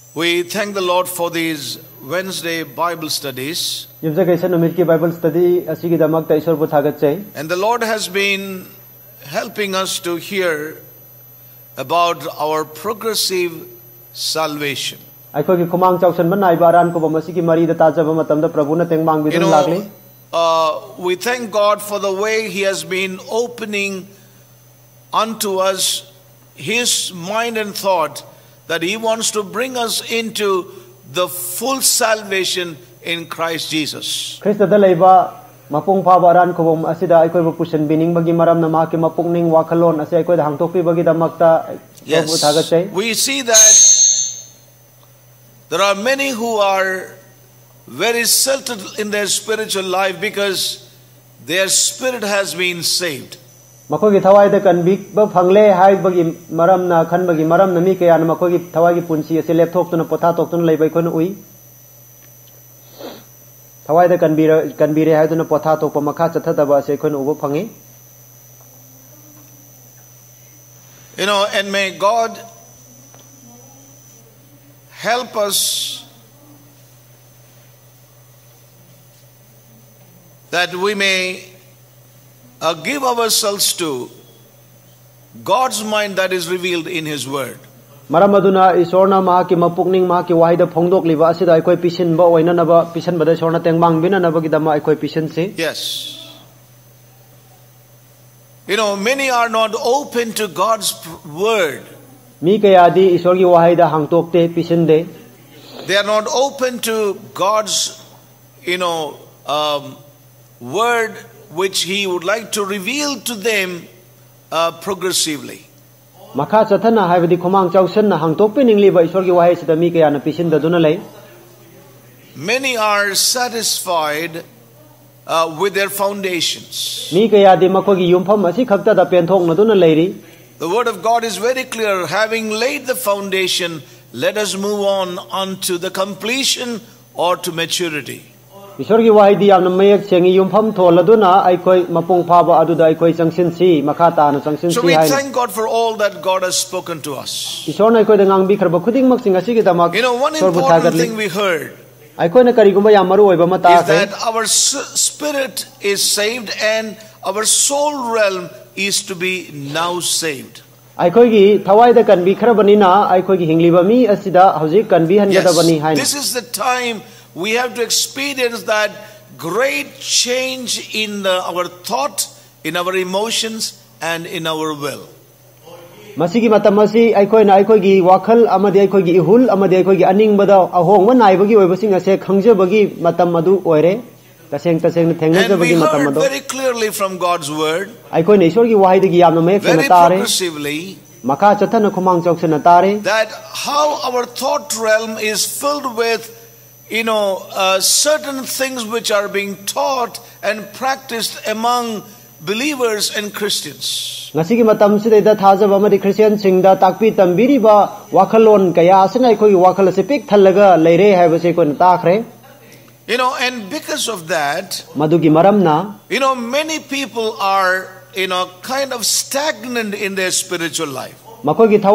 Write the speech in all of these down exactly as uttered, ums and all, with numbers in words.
We thank the Lord for these Wednesday Bible studies. And the Lord has been helping us to hear about our progressive salvation. You know, uh, we thank God for the way He has been opening unto us His mind and thought that He wants to bring us into the full salvation in Christ Jesus. Mapung pabaran ko bom asida ay koy pusen bining bagi maram na maki mapungning wakalon asay koy hang topi bagi damakta. Yes, we see that there are many who are very settled in their spiritual life because their spirit has been saved. Makoy gi thawai da kan big ba phangle hai bagi maram na khan bagi maram na mi kaya na makoy gi thawai gi punsi ase laptop to na potha tok to na leibai ko na ui. You know, and may God help us that we may uh, give ourselves to God's mind that is revealed in His Word. Maramaduna isorna mahaki mapukning mahaki wahida phongdok liba asida aikoi pisin ba oina naba pisan bada sorna tengmang bina naba gidama aikoi pisin se. Yes. You know, many are not open to God's word. Mi kayadi isorgi wahida hangtokte pisin de. They are not open to God's, you know, um, word which He would like to reveal to them uh, progressively. Many are satisfied uh, with their foundations. The word of God is very clear. Having laid the foundation, let us move on unto the completion or to maturity. So we thank God for all that God has spoken to us. You know, one important thing we heard is that our spirit is saved and our soul realm is to be now saved. Yes, this is the time we have to experience that great change in the, our thought, in our emotions, and in our will. Masigi matamasi aikoi na aikoi gi wakal amadi aikoi gi ihul amadi aikoi gi aning bada ahong ma nai bagi oibasing ase khangje bagi matam adu oire taseng taseng thengna bagi matam adu. Very clearly from God's word. Aikoi ne ishwar gi wahai gi yamna me fena tare. Progressively. Maka chathana khumang chok se na tare. That how our thought realm is filled with, you know, uh, certain things which are being taught and practiced among believers and Christians. You know, and because of that, you know, many people are, you know, kind of stagnant in their spiritual life. You know, the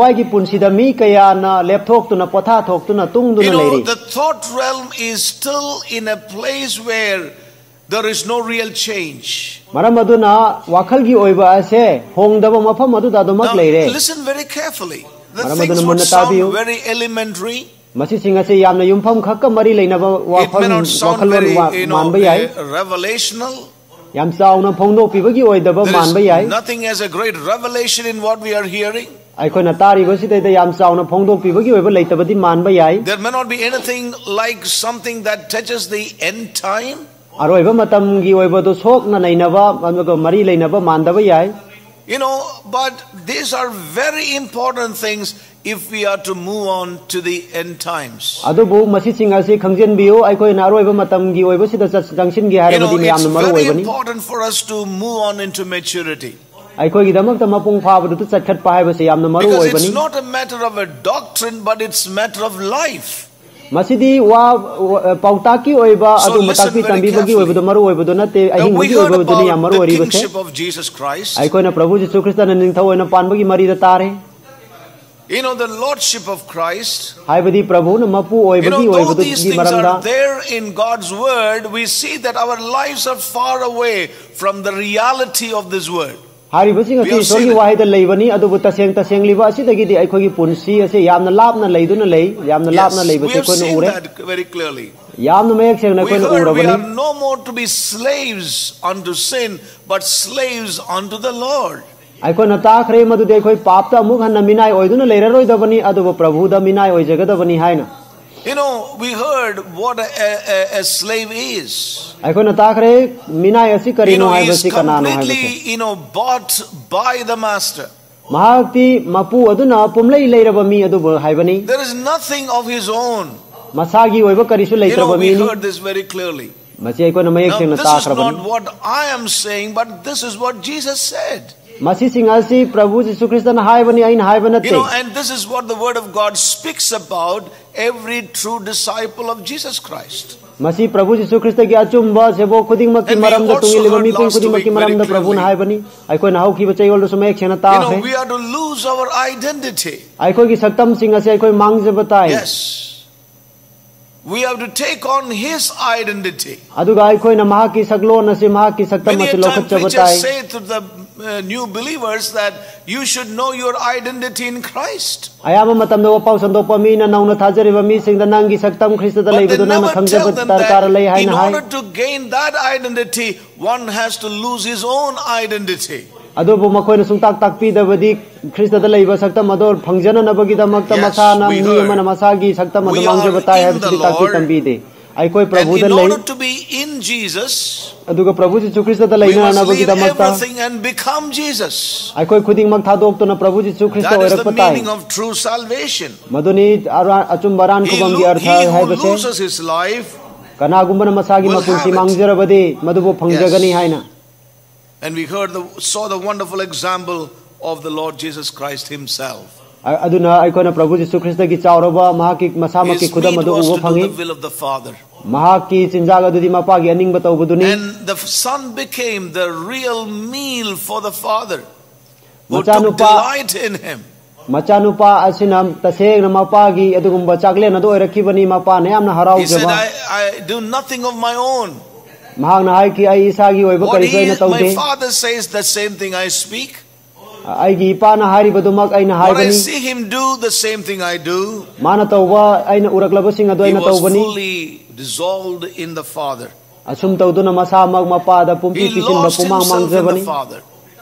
thought realm is still in a place where there is no real change. Now, listen very carefully. The things would sound very elementary. It may not sound very, you know, revelational. There is nothing as a great revelation in what we are hearing. There may not be anything like something that touches the end time. You know, but these are very important things if we are to move on to the end times. You know, it's very important for us to move on into maturity. Because it's not a matter of a doctrine, but it's a matter of life. So listen very carefully. Now we heard about the kingship of Jesus Christ. You know, the Lordship of Christ. हाइबदी प्रभु न मपु You ओइबगी know, though ओइबदु these गी things मरमदा are there in God's word, we see that our lives are far away from the reality of this word. हारिबसिंग We असि have Ishwar seen की it. वाहिद लैबनी अदुबु तसेंग तसेंग लिबा असिदगिदि अखोगी पुंसी असे यामना लापना लैदुना लै यामना लापना Yes, we लैबसे have कोइन seen उरे that very clearly. यामना मयक सेंग न We कोइन heard we are उरबनी no more to be slaves unto sin, but slaves unto the Lord. अखोन ताखरे मदुदे अखोई पापता मुख हन मिनाय ओइदुना लैररोइदबनी अदुबु प्रभुदा मिनाय ओइजगदबनी हायना You know, we heard what a, a, a slave is. अखोन ताखरे मिनाय असि You करिनो know, he हाइबसि is कनानो हाइबसे completely, you know, bought by the master. महाक्ति मपु अदुना पुमलै लैरब me अदुबु हाइबनी There is nothing of his own. मसागी ओइब करिसु You know, लैत्रब we मीनी heard this very clearly. Masih अखोन Mayank Now, Seng this is ताखरबनी not what I am saying, but this is what Jesus said. मसी सिंह असि प्रभु यीशु ख्रिस्तन हाइबनी आइन हाइब You नते know, and this is what the Word of God speaks about every true disciple of Jesus Christ. मसी प्रभु यीशु ख्रिस्त की अचुम्बा सेबो खुदिंगमक की And we मरमद also तुंगिलिब heard मीपुं last खुदिंगमक की week very मरमद प्रभु न clearly. हाइबनी अखोन हाउखी बचैगोल सुमयक सेना ता You know, है we are to lose our identity. अखोई की सक्तम सिंह असे अखोई मांग बताए Yes. We have to take on his identity. अदुगा अखोई न महा की सकलोन असे महा की सक्तम Many असे a time लोखच preachers बताए say to the uh, new believers that you should know your identity in Christ. अयाम मतम दो पाउ संदोप मी न नौन थाजरिब मी सिंह द नंगी सक्तम ख्रिस्त द But they लैबदु न never खंगजब tell them तरकार लै that हाय in न हाय order to gain that identity, one has to lose his own identity. अदुबु मखोइन सुंताक ताकपी दबदी ख्रिस्त द लैब सक्तम अदोर फंगजन नबगी दमक Yes, मसाना we मी heard. मन मसागी सक्तम We अद मांग are बताए in the है ताकि Lord. तंबी दे अखोई And प्रभु द in लै order to be in Jesus, अदुगा प्रभु यीशु ख्रिस्त द we लैना must नबगी leave दमकता everything and become Jesus. अखोई खुदिंगमक थादोक तो न प्रभु यीशु ख्रिस्त That is ओरक the पताई meaning of true salvation. मदुनी अचुम्बरान He, कुबम की lo- अर्थ he है who बसे loses his life, कनागुंबन मसागी will मपुंसी have it. मांगजरबदे मदुबो फंगजगनी Yes. हायना and we heard the, saw the wonderful example of the Lord Jesus Christ himself. अदुना अखोना प्रभु यीशु ख्रिस्त की चावरबा महाकी मसामक की His खुदम meat अदु was उबो to do फंगी the will of the Father. महाकी चिंजाग अदुदी मपागी अनिंग बतौबदुनी And the Son became the real meal for the Father, who Macha took nupa- delight in him. मचानुपा असिनम तसेंग मपागी अदुगुंबा चागले नदो रखिबनी मपा ने यामना हराउ He said, जबा I, I do nothing of my own. महागना हाय की आई ईसागी ओइबो What करिसो he, न तौदे my Father says, the same thing I speak. आईगी इपाना हारिबदुमक अइना What I हाइबनी see him do, the same thing I do. माना तौबा अइना उरकलबसिंग अदो He अइना was तौबनी fully dissolved in the Father. Assume तौदुना मसामक मपादा पुंपी He पिसिन lost बपुमांग himself in the मांगजबनी Father.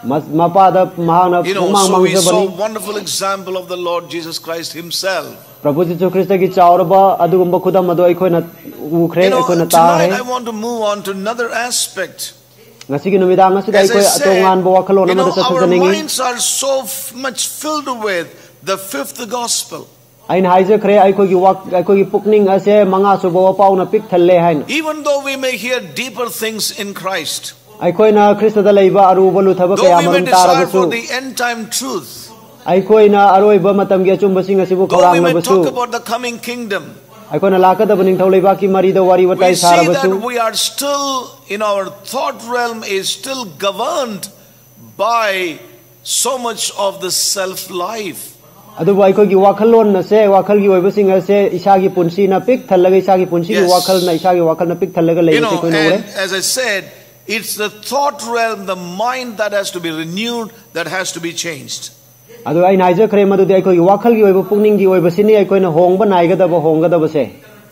मपादा Mahagana You know, पुमांग so we saw मांगजबनी a wonderful example of the Lord Jesus Christ himself. प्रभु यीशु ख्रिस्त की चावरबा अदुगुंबा खुदम अदो अखोना उखरे You know, अखोना tonight तारे I want to move on to another aspect. ngasi नुमिदांग ngasi dai As I koi said, atongan bo wakhalo you na know, mada our sasaningi minds are so f- much filled with the fifth gospel. ain haije khre ai koi gi wak ai koi gi pukning ase manga su bo pau na pik thalle hain Even though we may hear deeper things in Christ, ai koi na krista da leiba aru bolu thaba though kaya we may marum desire tarabasu for the end time truth, ai koi na aroi ba matam gi chum basing asibu though we khorang na may basu talk about the coming kingdom, ai koi na lakada baning thau leiba ki mari da wari we watai see sarabasu that we are still, in our thought realm, is still governed by so much of the self life. adu ai koi gi wakhalon na se wakhal gi oiba sing ase isa gi punsi na pik thallaga isa gi punsi gi Yes. wakhal na isa gi wakhal na pik thallaga You leiba know, se koi no and as I said, it's the thought realm, the mind that has to be renewed, that has to be changed. adu ai naija khre madu de ai koi gi wakhal gi oiba pukning gi oiba sini ai koi na hongba naiga da ba hongga da ba se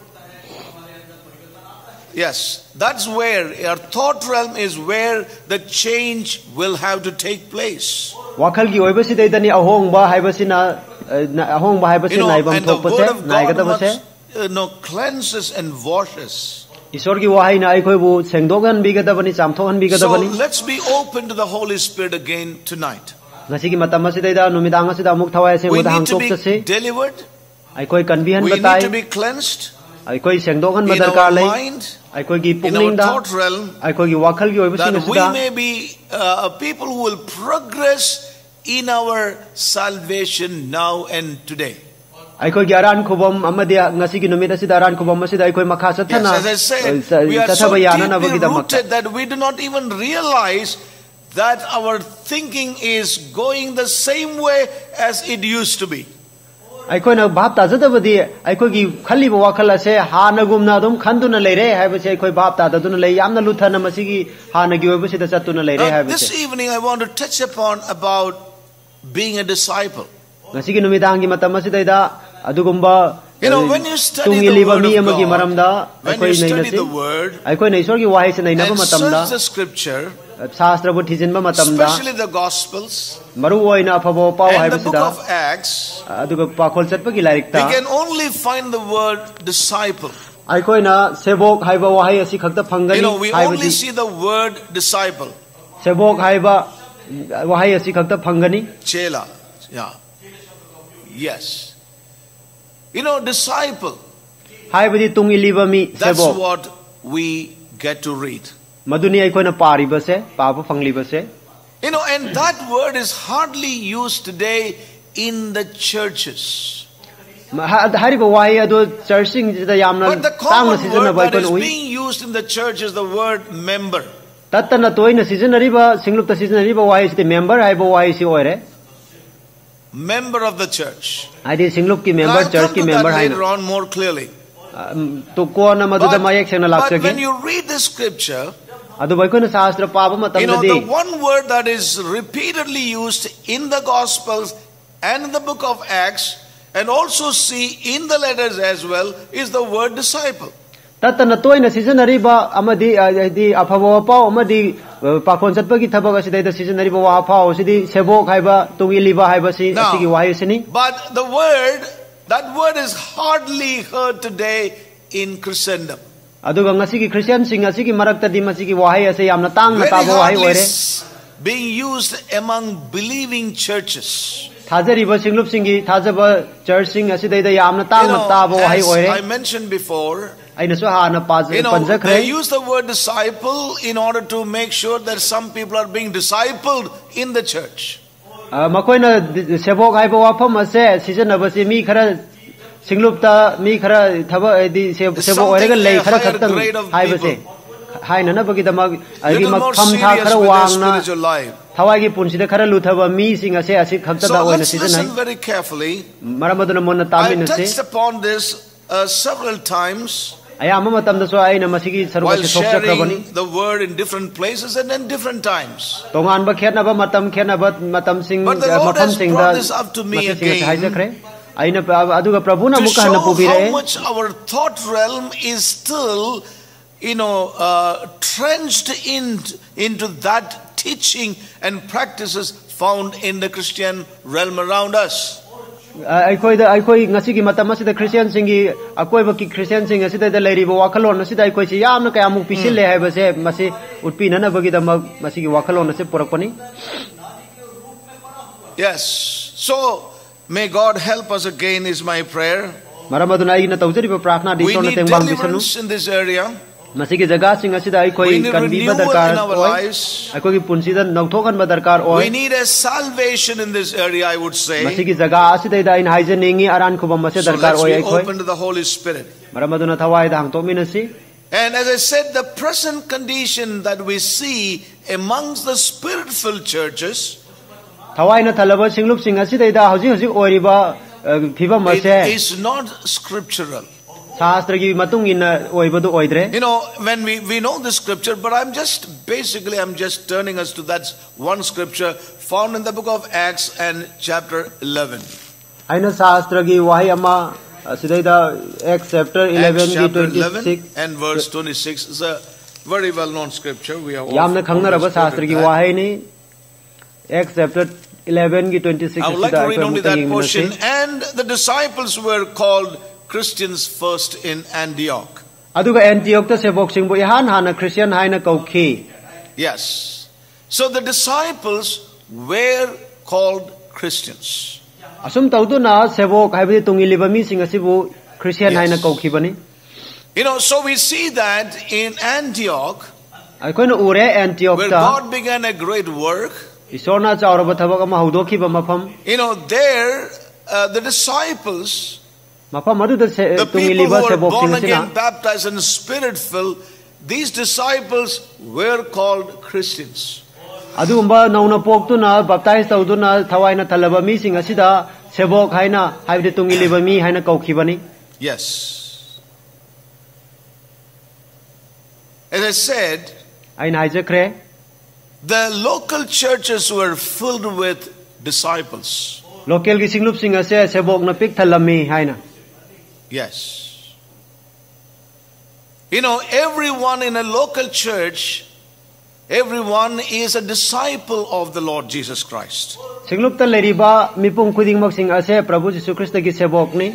Yes, that's where our thought realm is where the change will have to take place. wakhal gi oiba si dai dani ahongba haiba sina ahongba haiba You sin know, naibam and the thok pa word se of naiga God da ba se must, uh, no, cleanses and washes. ईश्वर की वहाई ना आई कोई वो सेंगदोगन भी गदा बनी चामथोगन भी गदा So बनी let's be open to the Holy Spirit again tonight. ngasi ki matam masida numitang asida amuk thawai se We muda need to hangtok be se delivered. ai koi convihan We need batai to be cleansed ai koi सेंगदोगन in badar our kar lai mind, ai koi gi in our pukning da thought realm, ai koi gi wakhal gi oiba sin that we sida may be uh, a people who will progress in our salvation now and today. ai koi gi aran khubam amadi ngasi ki numita sida aran khubam masida ai koi makha Yes, sathana as I said, we are so sathaba yana na deeply bagi damak rooted that we do not even realize that our thinking is going the same way as it used to be. ꯑꯩꯈꯣꯏꯅ ꯚꯥꯞ ꯇꯥꯖꯗꯕꯗꯤ ꯑꯩꯈꯣꯏꯒꯤ ꯈꯜꯂꯤꯕ ꯋꯥꯈꯜ ꯑꯁꯦ ꯍꯥꯟꯅꯒꯨꯝꯅ ꯑꯗꯨꯝ ꯈꯟꯗꯨꯅ ꯂꯩꯔꯦ ꯍꯥꯏꯕꯁꯦ ꯑꯩꯈꯣꯏ ꯚꯥꯞ ꯇꯥꯗꯗꯨꯅ ꯂꯩ ꯌꯥꯝꯅ ꯂꯨꯊꯅ ꯃꯁꯤꯒꯤ ꯍꯥꯟꯅꯒꯤ ꯑꯣꯏꯕꯁꯤꯗ ꯆꯠꯇꯨꯅ ꯂꯩꯔꯦ Now, ꯍꯥꯏꯕꯁꯦ. this evening I want to touch upon about being a disciple. ngasi gi numidangi matam asidayda adugumba You know, when you study the tungiliba word mi of amagi God, maramda when aikoi you study nainasi the word aikoi na isor gi wahai se nainaba and matamda search the scripture, shastra bu thijinba matamda especially the Gospels maru oina phabo pau and the haibasida book of Acts, aduga pakhol chatpagi lairikta we can only find the word disciple. aikoi na sebok haiba wahai asi khakta You phangani know, we only see the word disciple. sebok haiba wahai asi khakta phangani Chela. Yeah. Yes. You know, disciple. haibadi tungiliba mi That's sebok what we get to read. maduni aikoi na pariba se papa phangliba se You know, and that word is hardly used today in the churches. hariba wahai adu churching da yamna But the tangna common seasona word ba that aikoi is ui being used in the church is the word member. tatana toina seasonariba singlupta seasonariba wahai si member haiba wahai si oire Member of the church. adi singlup ki And member I'll church come ki to member that haina later on more clearly. to ko na maduda But, mayak sena but when laksage you read the scripture, adu bai koina shastra paba you matam know, de the one word that is repeatedly used in the Gospels and in the book of Acts, and also see in the letters as well, is the word disciple. tatana toina seasonariba amadi adi afabo pau amadi pakhon chatpagi thabak asidai da seasonariba wa pau sidi sebok haiba tungiliba haiba si Now, asigi wahai sini but the word, that word is hardly heard today in Christendom. aduga ngasigi christian sing asigi marakta di masigi wahai ase yamna tangna Very taba wahai hardly oire s- being used among believing churches. thajariba singlup singi thajaba church sing asidai da yamna You tangna know, taba wahai as oire I mentioned before, aina so hana paz you know, panjakre they use the word disciple in order to make sure that some people are being discipled in the church. makoina sebok haiba wafam ase season abasi mi khara singlupta mi khara thaba di sebok oirega lei khara higher khaktang grade of haibase haina na bagi damag agi Little more makham tha serious khara with their wangna spiritual life. thawai gi punsida khara luthaba mi sing ase asi khakta So da oina let's season listen hai very carefully. maramaduna monna I tamin ase touched upon this uh, several times aya ama matam da so aina masigi saruba while se thokcha krabani sharing the word in different places and in different times. tongan ba khetna ba matam khena ba matam sing But the Lord mapham has sing da brought this up to me masi sing ase again haijakre aina aduga prabhuna to mukha show na pubire how much our thought realm is still, you know, uh, trenched in, into that teaching and practices found in the Christian realm around us. aikoi da aikoi ngasi gi matam asida christian singi akoi ba ki christian sing asida da leiri ba wakhalon asida aikoi chi yamna kaya mu pisil le haiba se masi utpi na na bagi da masi gi wakhalon ase purakpani Yes. So may God help us again is my prayer. maramaduna ai na tawjari ba prathna di We torna need tengbang bisanu deliverance in this area. masi gi jaga sing asida aikoi We need kan bi ba renewal darkar in our oi lives. aikoi gi punsi da nauthokan ba darkar oi We need a salvation in this area, I would masi say. gi jaga asida da in haije ningi aran khubam mase So darkar let's oi be aikoi open to the Holy Spirit. maramaduna thawai da hang to minasi And as I said, the present condition that we see amongst the spirit-filled churches, thawai na thalaba singlup sing asida da hoji hoji oiriba phibam it ase is not scriptural. shastra gi matung in oibadu oidre You know, when we, we know the scripture, but I'm just, basically, I'm just turning us to that one scripture found in the book of Acts and chapter eleven. aina shastra gi wahi ama sidai da Acts chapter eleven Acts gi chapter eleven twenty-six and verse twenty-six is a very well-known scripture. We have yamna khangna raba always shastra gi quoted that. wahi ni Acts chapter eleven gi twenty-six I would like sida to read aikoi only mutangi that portion. minase And the disciples were called Christians first in Antioch. aduga Antioch ta sebok sing bo ihan hana Christian haina kauki Yes. So the disciples were called Christians. asum tawduna sebok haibadi tungiliba mi sing asibu Christian Yes. haina kauki bani You know, so we see that in Antioch, aikoi na ure Antioch where ta God began a great work, isona chauraba thabak ama haudoki ba mafam you know, there uh, the disciples, mafam adu da the people who tungiliba were sebok born sing again, sina baptized and spirit-filled, these disciples were called Christians. adugumba nauna poktuna baptize tawduna thawaina thalaba mi sing asida sebok haina haibde tungiliba mi haina kaukhibani. Yes. As I said, Aina haijakre the local churches were filled with disciples. local gi singlup sing ase sebok na pik thalami haina. Yes. You know, everyone in a local church, everyone is a disciple of the Lord Jesus Christ. Singlup ta leriba mipung kuding mak sing ase Prabhu Jisu Krista gi sebok ni.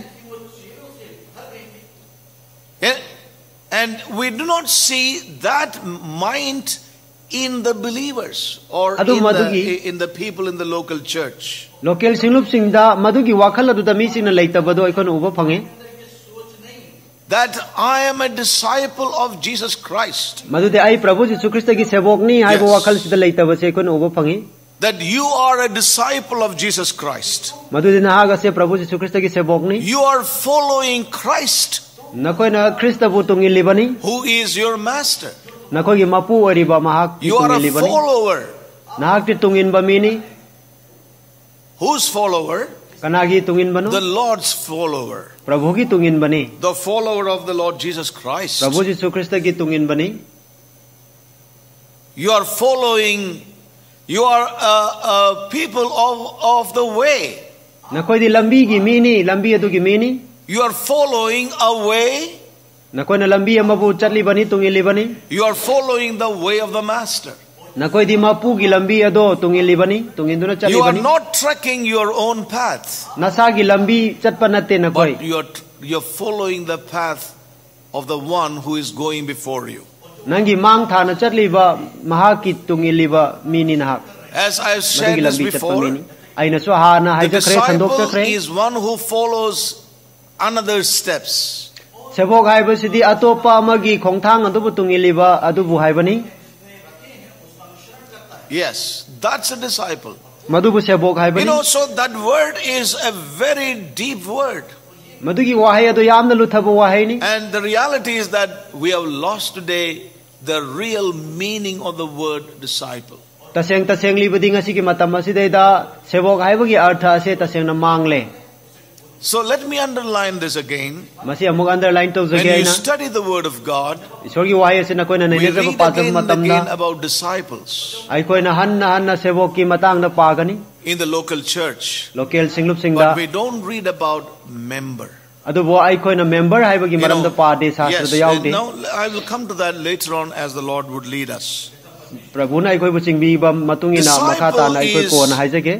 And we do not see that mind in the believers or in the, in the people in the local church. Local singlup sing da madugi wakhal adu da mi sing na leitabado ikon uba phange. That I am a disciple of Jesus Christ. Madude ai Prabhu Jisu Krista gi sebok ni ai bo wakhal sida leitabase ikon uba phange. That you are a disciple of Jesus Christ. Madude na haga se Prabhu Jisu Krista gi sebok ni. You are following Christ. Nakoi na Krista bu tungil libani. Who is your master? Nakoi gi mapu oriba mahak you are a follower. Nahak ti tungin ba mini? Whose follower? Kanagi tungin ba no? The Lord's follower. Prabhu gi tungin ba ni? The follower of the Lord Jesus Christ. Prabhu Jisu Krista gi tungin ba ni? You are following. You are a, a people of of the way. Nakoi di lambi gi mini, lambi adu gi mini? You are following a way. Nakoi na lambi mapu chatli bani tungili bani. You are following the way of the master. Nakoi di mapu gi lambi ado tungili bani, tungin do na chatli bani. You are not trekking your own path. Nasa gi lambi chatpa natte nakoi. But you are you are following the path of the one who is going before you. Nangi mang thana chatli ba mahaki tungili ba mini nahak. As I have said this before, aina so ha na the disciple is one who follows another steps. Sebok haiba sidi atopa amagi khongthang adubu tungiliba adubu haibani. Yes, that's a disciple. Madubu sebok haibani. You know, so that word is a very deep word. Madugi wahai adu yamna luthabu wahai ni. And the reality is that we have lost today the real meaning of the word disciple. Taseng taseng libadi ngasi ki matam aside da sebok haiba gi artha ase taseng na mangle. So let me underline this again. Masi amuk underline to when you study the word of God, we read again and again about disciples in the local church. Local But we don't read about member. You know, yes, now I will come to that later on as the Lord would lead us. Disciple is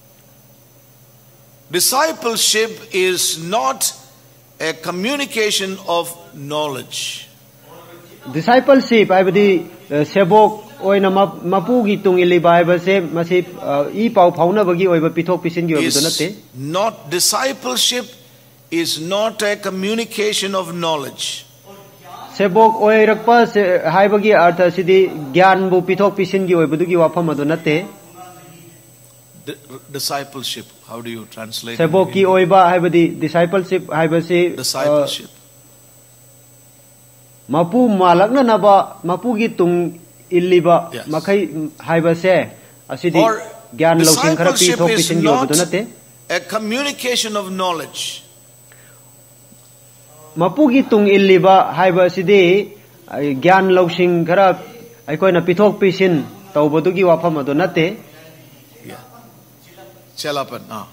Discipleship is not a communication of knowledge. Discipleship, I believe, sebok oina mapugi tungili Bible se masip I pau pauna bagi oiba pitok pisin gi oiba donate. Not discipleship is not a communication of knowledge. Sebok oirakpa se hai bagi artha sidi gyan bu pitok pisin gi oiba dugi wafam donate. Discipleship. How do you translate? Seboki oiba haibadi discipleship haibasi discipleship. Mapu malakna naba mapu gi tung illiba makai haibase asidi gyan losing khara pi thok pisin gi obadunate. A communication of knowledge. Mapu gi tung illiba haibasidi gyan losing khara aikoina pithok pisin tawbadu gi wafam adunate. Chelapan. Ah.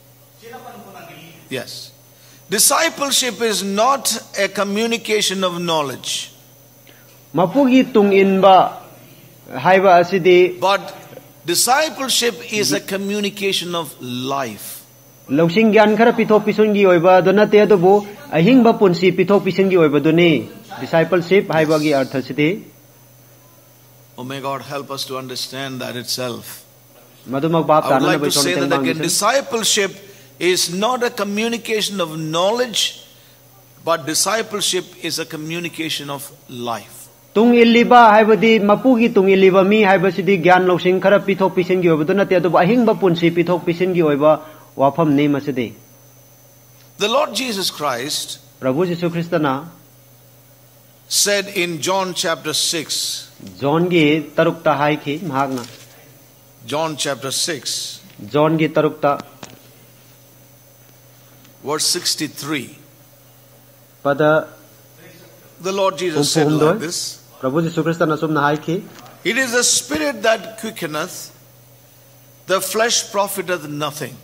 Yes. Discipleship is not a communication of knowledge. Mapugi tung inba haiba asidi. But discipleship is a communication of life. Losing gyan khara pithok pisun gi oiba donate adubu ahing ba punsi pithok pisun gi oiba doni. Discipleship haiba gi artha sidi. Oh, may God help us to understand that itself. I would like like to say that again, discipleship is not a communication of knowledge, but discipleship is a communication of life. Tung illiba haibadi mapugi tung illiba mi haibasidi gyan losing khara pithok pisin gi oiba donate adu ahing ba punsi pithok pisin gi oiba wafam ne masidi. The Lord Jesus Christ Prabhu Jisu Krista na said in John chapter six. John gi tarukta hai ki mahagna. John chapter six. John gi tarukta. verse sixty-three. Pada the Lord Jesus said like this. Prabhu Jisu Krista na sum na hai ki. It is the spirit that quickeneth, the flesh profiteth nothing.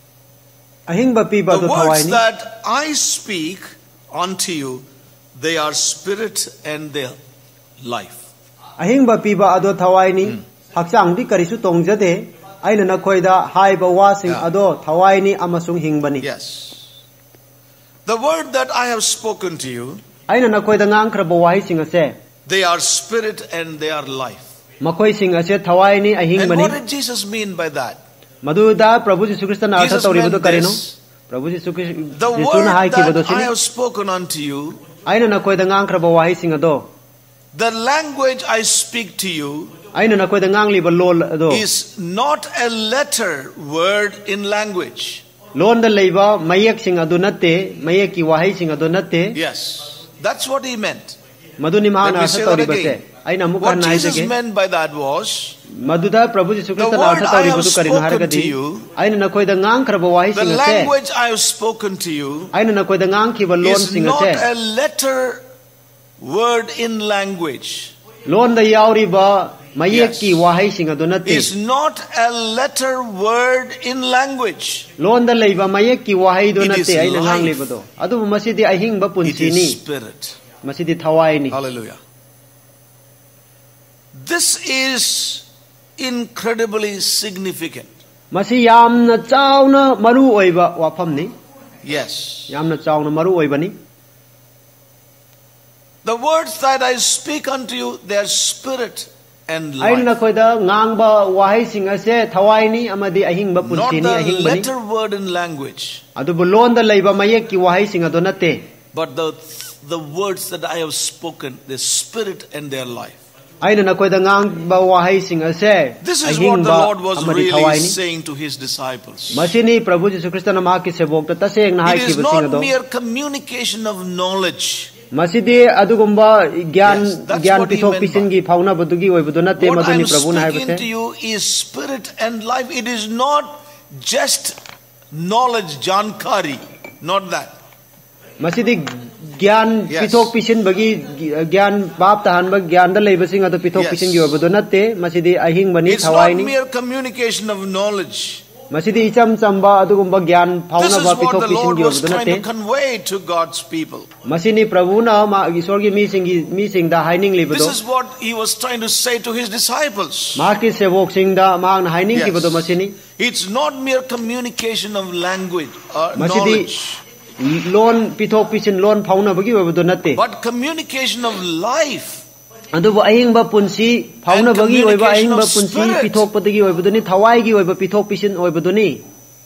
The words that I speak unto you, they are spirit and they are life. Ahing ba piba ado thawai ni hakchang di karisu tongjade aina na khoida haiba wasing ado thawai ni amasung hingbani. Yes. The word that I have spoken to you, aina na khoida ngang khra ba wahi sing ase, they are spirit and they are life. Makoi sing ase thawai ni ahing and bani. What did Jesus mean by that? Maduda Prabhu Jisu Krista na artha tori budu karino. Prabhu Jisu the word that I have spoken unto you, aina na khoida ngang khra ba wahi sing ado, the language I speak to you aina na khoida ngang li ba lol ado, is not a letter word in language. Lon da leiba mayak sing ado natte, mayak ki wahi sing ado natte. Yes, that's what he meant. Maduni mahana artha tori base. Aina mukha what nai Jesus dege. meant by that was, Maduda Prabhu Jisu Krista na artha tori budu karino haragadi. Aina na khoida ngang khra ba wahi the sing ase. language I have spoken to you Aina na khoida ngang ki ba lon is sing not ase. a letter word in language. Lon da yauri ba mayak ki wahi sing ado natte. Is not a letter word in language. Lon da leiba mayak ki wahi do It natte is aina ngang life. liba do. Adu masidi ahing ba It punsi is ni. spirit. Masidi thawai ni. Hallelujah. This is incredibly significant. Masi yamna chawna maru oiba wafam ni. Yes. Yamna chawna maru oiba ni. The words that I speak unto you, they are spirit and life. Aina khoida ngang ba wahi sing ase thawai ni amadi ahing ba Not punsi ni ahing the ba ni. letter word in language, Adu bu lon da leiba mayak ki wahi sing ado natte. but the the words that I have spoken, the spirit and their life. Aina na khoida ngang ba wahi sing ase This is what ahing the ba Lord was amadi really thawai ni. saying to his disciples. Masini Prabhu Jisu Krista na maha ki sebok ta taseng na hai It ki is ba sing not ado. mere communication of knowledge. Masidi adugumba gyan Yes, that's gyan what he pithok meant pisin gi phauna badugi oi badu natte What I maduni am Prabhu na hai speaking to base. you is spirit and life. It is not just knowledge, jankari, not that. Masidi gyan Yes. pithok pisin bagi gyan bap tahan ba gyan da lei basing ado pithok Yes. pisin gi oi badu natte masidi ahing bani It's not thawai ni. mere communication of knowledge. Masidi icham chamba adugumba gyan This phauna is ba what pithok the pisin Lord gi oi was badu trying to natte. convey to God's people. Masini Prabhu na ma isor gi mi sing gi mi sing da haining li This badu. is what he was trying to say to his disciples. Ma ki sebok sing da ma na haining ki Yes. badu masini. It's not mere communication of language or Masidi knowledge, lon pithok pisin lon phauna bagi oi badu natte. but communication of life. Adubu ahing ba punsi phauna And bagi oiba ahing ba communication of punsi spirit. pithok padagi oiba duni thawai gi oiba pithok pisin oiba duni.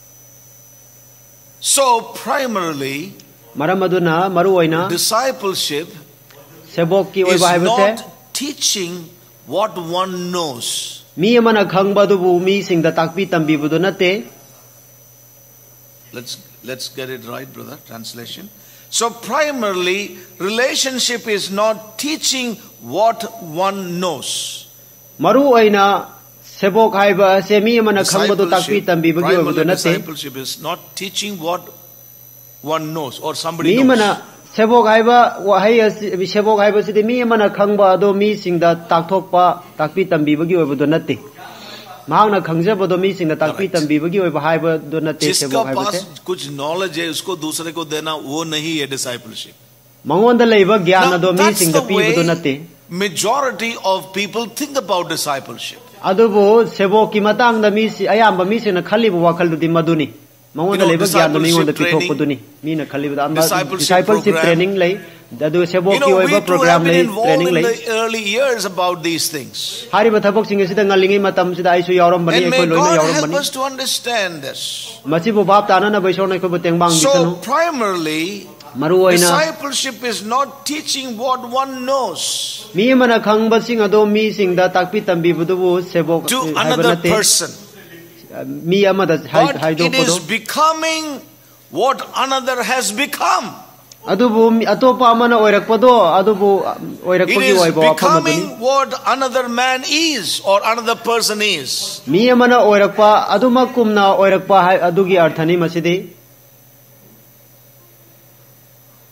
So primarily, Maram aduna maru oina discipleship sebok ki is oiba haibase not teaching what one knows. mi amana khangba dubu mi sing da takpi tambi budu nate. Let's let's get it right, brother. Translation. So primarily, relationship is not teaching what one knows. Maru oina sebok haiba se mi amana khangba du takpi Discipleship, tambi bagi oiba primarily du nate. discipleship is not teaching what one knows or somebody Mi knows. mana sebok haiba wahai sebok haiba sidi mi amana khangba ado mi sing da takthokpa takpi tambi bagi oiba du nate. महांगना खंगजब दो मी सिंह ताकि तंबीबगी ओइ बहाइब दो नते से जिसका वो HYBE पास से कुछ knowledge है उसको दूसरे को देना वो नहीं है डिसाइपलशिप मंगोन द लेब ज्ञान दो मी सिंह द पीब दो नते majority of people think about discipleship. अदुबो सेबो की मतांग द मी सि अयाम मी सिंह खलिब वाखल दुदि मदुनी मंगोन द लेब ज्ञान मी गोन द पिथोक पदुनी मी न खलिब द डिसाइपलशिप ट्रेनिंग लई ददु सेबो की ओइब प्रोग्राम लई ट्रेनिंग लई in the early years about these things. हारिब थबक सिंह सिदा ngaliंgi matam sida aisu yawram bani And ekoi may loina God yawram help bani us to understand this. masibu bab tana na baisor na ko boteng bang So dikanu primarily, maru oina discipleship is not teaching what one knows mi mana khangba sing ado mi sing da takpi tambi budu sebok to another person, mi amada but haido it is podo becoming what another has become. adubu atopa amana oirakpado adubu It oirakpagi is oiba becoming apamaduni what another man is or another person is. mi amana oirakpa aduma kumna oirakpa adugi arthani masidi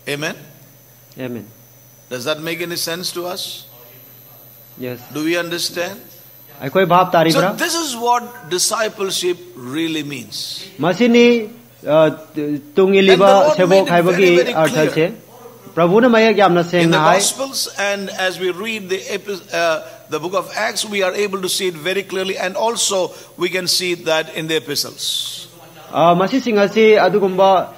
Amen? Amen. Does that make any sense to us? Yes. Do we understand? Aikoi bhab tari So bra. this is what discipleship really means. Masini tungiliba sebok haibagi artha che. Prabhu na mayak yamna seng In the na hai. Gospels and as we read the epi- uh, the book of Acts, we are able to see it very clearly, and also we can see that in the epistles. Masi singasi adugumba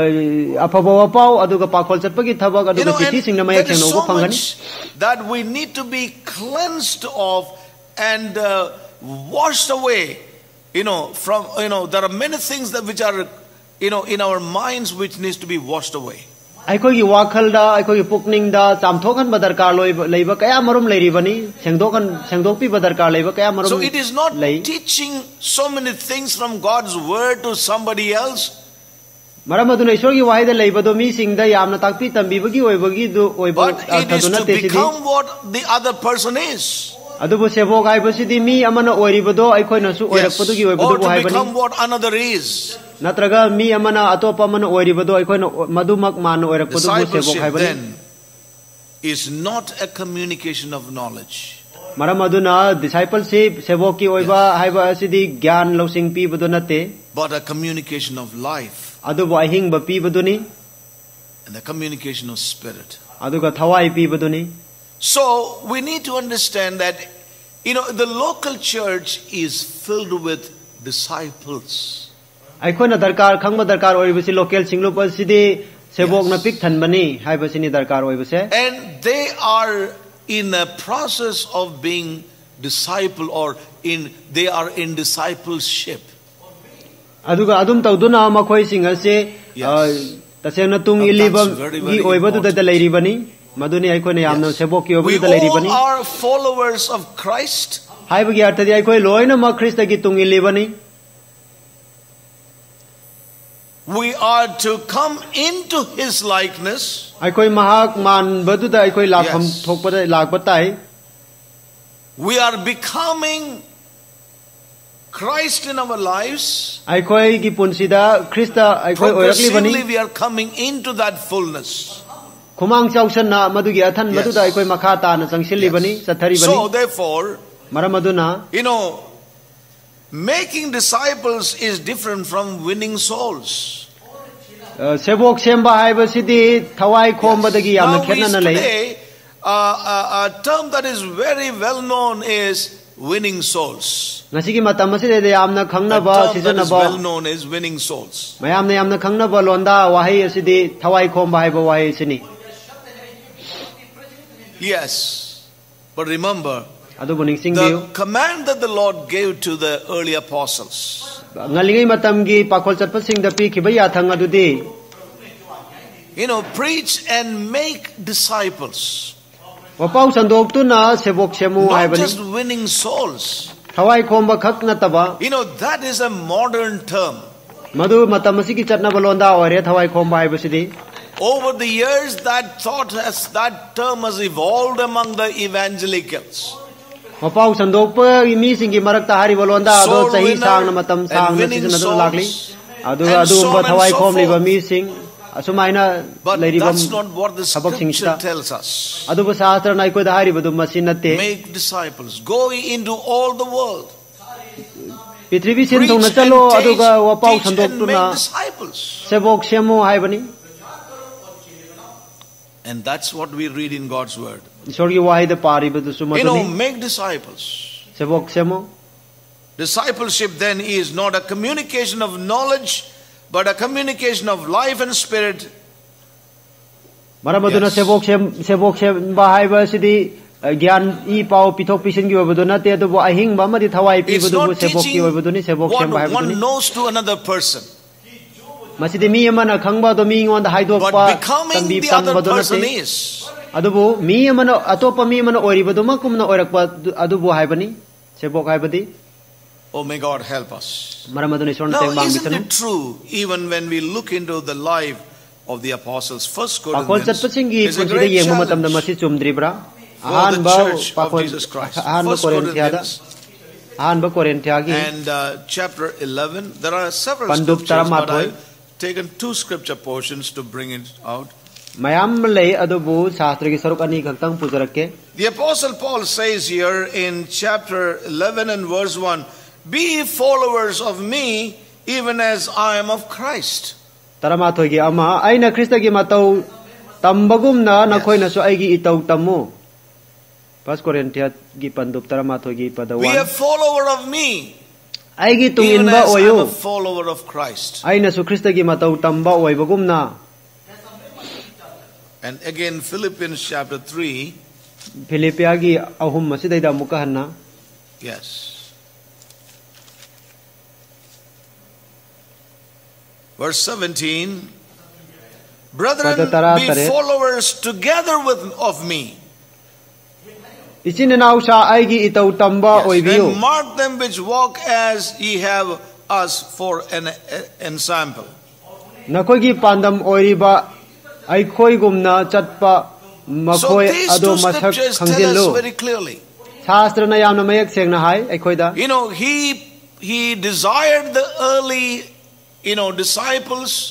apaba wapau aduga pakol chatpagi thabak You aduga know, chithi and singna there mayak is seng so no phangani. much that we need to be cleansed of and uh, washed away. You know, from you know, there are many things that which are you know in our minds which needs to be washed away. Aikoi wakal da, aikoi pukning da, chamthokan badarkar loi leiba kaya marum leiri bani, sengdokan sengdokpi badarkar leiba kaya marum. So it is not lei. teaching so many things from God's word to somebody else. Maram aduna Ishwar ki wahai da leiba do mi sing da yamna takpi tambibagi oibagi do oiba But it is aduna to te sidi. become what the other person is. Adubu sebok hai basidi mi amana oiriba do aikoi na su Yes. oirakpadu ki oiba Or do bo hai to become bani. what another is. Natraga mi amana atopa amana oiriba do aikoi na madumak man oirakpadu bo sebok Discipleship hai bani. then is not a communication of knowledge. Maram aduna discipleship sebok ki oiba hai ba asidi gyan losing pi badu nate. But a communication of life Adubu ahing ba pi baduni. and a communication of spirit. Aduga thawai pi baduni. So we need to understand that, you know, the local church is filled with disciples. Aikoi na darkar khangba darkar oibasi local singlup asidi sebok na pik than bani hai basini darkar oibase. And they are in a process of being disciple or in they are in discipleship. Aduga adum tauduna makhoi sing ase Yes. tasena tung Now, iliba that's very, very gi oiba tu da important. leiri bani maduni aikoi na yamna sebok ki oiba We tu da leiri all bani are followers of Christ. hai bagi artha di aikoi loina ma Krista ki tung ili bani. We are to come into His likeness. Aikoi mahak man badu da aikoi lakham Yes. thokpa da lakpa tai. We are becoming Christ in our lives. Aikoi ki punsida Krista aikoi oirakli Progressively bani. we are coming into that fullness. Khumang chausan na madugi athan Yes. madu da aikoi makha ta na changsilli bani sathari So bani. therefore, Maram aduna you know, making disciples is different from winning souls. sebok semba hai basidi thawai khomba dagi yamna Now we khenna na lei. today, uh, a, a term that is very well known is winning souls. Ngasigi matam aside de yamna The khangnaba term that is well sijanaba known is winning souls. mayamna yamna khangnaba londa wahai asidi thawai khomba hai ba wahai sini. Yes. But remember, Adu buning sing the biu command that the Lord gave to the early apostles, ngalingai matam gi pakol chatpa sing da pi khiba ya thang adu di you know, preach and make disciples. wapau sandok tu na sebok semu hai Not bani just winning souls. thawai khomba khak na taba You know, that is a modern term. madu matam asigi chatna ba londa ore thawai khomba hai basidi. Over the years, that thought has, that term has evolved among the evangelicals. Mapau sandok pa mi sing gi marak ta hari ba londa ado Soul sahi winner sang na matam sang and na winning sijan adu souls lagli adu and adu so ba on and thawai so khom li ba forth. mi sing asumaina But leiri ba that's not what the sabak sing scripture sta tells us. adu ba sastra nai ko da hari ba du masin nate Make disciples. Go into all the world. Pitribi sin Preach thong na and chalo adu teach, ga wapau teach sandok and tu make na disciples. sebok semu hai bani And that's what we read in God's word. Ishwar gi wahai da pari ba du You know, sumaduni make disciples. sebok semu Discipleship then is not a communication of knowledge, but a communication of life and spirit. maram aduna Yes. sebok sem sebok sem ba hai ba sidi gyan i pau pithok pisin gi ba du na te adu ba ahing ba ma di thawai pi ba It's du not sebok ki teaching ba du ni sebok what sem ba hai ba du one ni knows to another person, masidi mi amana khangba do mi ngon da haidok but pa becoming tambi the pang other ba do na person te is. adubu mi amana atopa mi amana ori ba do ma kum na orak pa adubu hai bani sebok hai badi Oh, may God help us. maram aduna ishwar na Now, te bang isn't bisanu it true, even when we look into the life of the apostles, First pakol chat Corinthians pasing gi is a punsida great yeng mo matam da challenge masi chumdri bra for ahan the ba church of pakol Jesus Christ. ahan ba First korinthia da Corinthians ahan ba korinthia gi and uh, chapter eleven. There are several Pandup scriptures, but taramat hoy. I've taken two scripture portions to bring it out. mayam lay adubu shastra ki saruk ani khaktang pujarakke. The Apostle Paul says here in chapter eleven and verse one, be followers of me even as I am of Christ. Taramathoi gi ama aina Krista gi matau tambagumna nakhoi na so aigi itau tamu. First Corinthians gi pandup taramathoi gi pada one. Be a follower of me. Aigi tungin Even ba as I am oyo. a follower of Christ. Aina so Krista gi matau tamba oy bagumna. And again Philippians chapter three. Philippia gi ahum masidai da mukahanna. Yes. Verse seventeen. Brethren, be followers together with of me. Isin na sa aigi itau tamba oy biyo. And mark them which walk as ye have us for an ensample. Nakoi gi pandam oiriba ai khoi gumna chatpa makoi ado masak khangjillo. Very clearly. Shastra na yamna mayak sengna hai ai khoi da. You know, he he desired the early, you know, disciples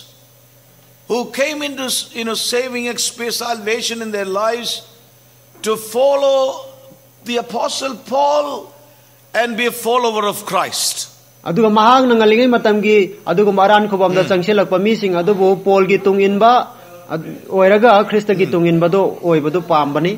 who came into, you know, saving experience, salvation in their lives, to follow the Apostle Paul and be a follower of Christ. Aduga mahang na ngalingai matamgi aduga maran ko bamda changsilakpa mising adubo Paul gi tunginba oiraga Krista gi tunginba do oibado pambani.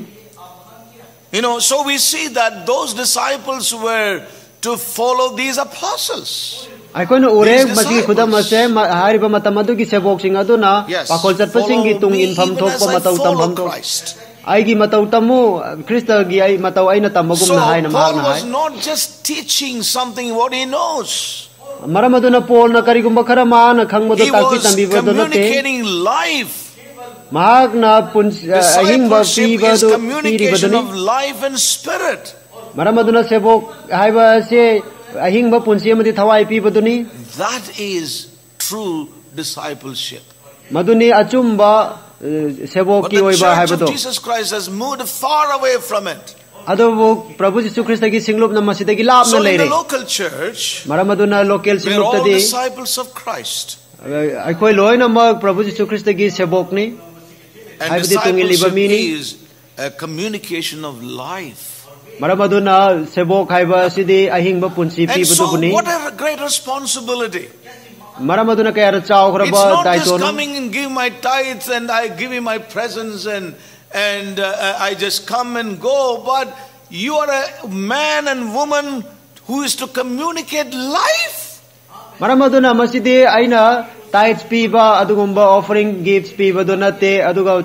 You know, so we see that those disciples were to follow these apostles. Aikoy no ure masi khudam ase hari ba matamadu ki sebok sing aduna pakol chatpa sing gi tungin pham thok pa matau tam pham thok ai gi matau tamu Krista gi ai matau ai na tamagum na hai na mahag na hai. So Paul was not just teaching something what he knows. Maramaduna Paul na karigumba khara ma na khangbodo takpi tambi bodo na te. He was communicating life. Mahag na pun ahing ba pi ba do communication of life and spirit. Maramaduna sebok hai ba se ahing ba punsi amati thawai pi baduni. That is true discipleship. Maduni achumba sebok ki oiba hai But the bado. Church of Jesus Christ has moved far away from it. Ado wo Prabhu Jisu Krista ki singlop na masida ki lap na So in the leire. local church, Maramaduna local we are singlop all tadi. disciples of Christ. Aikoy loy na mag Prabhu Jisu Krista ki sebok ni. And Ay badi tungil iba discipleship mini. is a communication of life. Maramaduna sebok hai ba sidi ahing ba punsi pi And bado so buni. what a great responsibility. Maramaduna kaya ra chao It's khraba not just taito. coming and give my tithes and I give you my presents and and uh, I just come and go, but you are a man and woman who is to communicate life. Maramaduna masidi aina tithes pi ba adugumba offering gifts pi ba donate aduga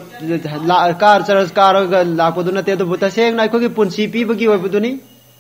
kar charas kar lakpo donate adu buta seng na ko ki punsi pi ba ki oi buduni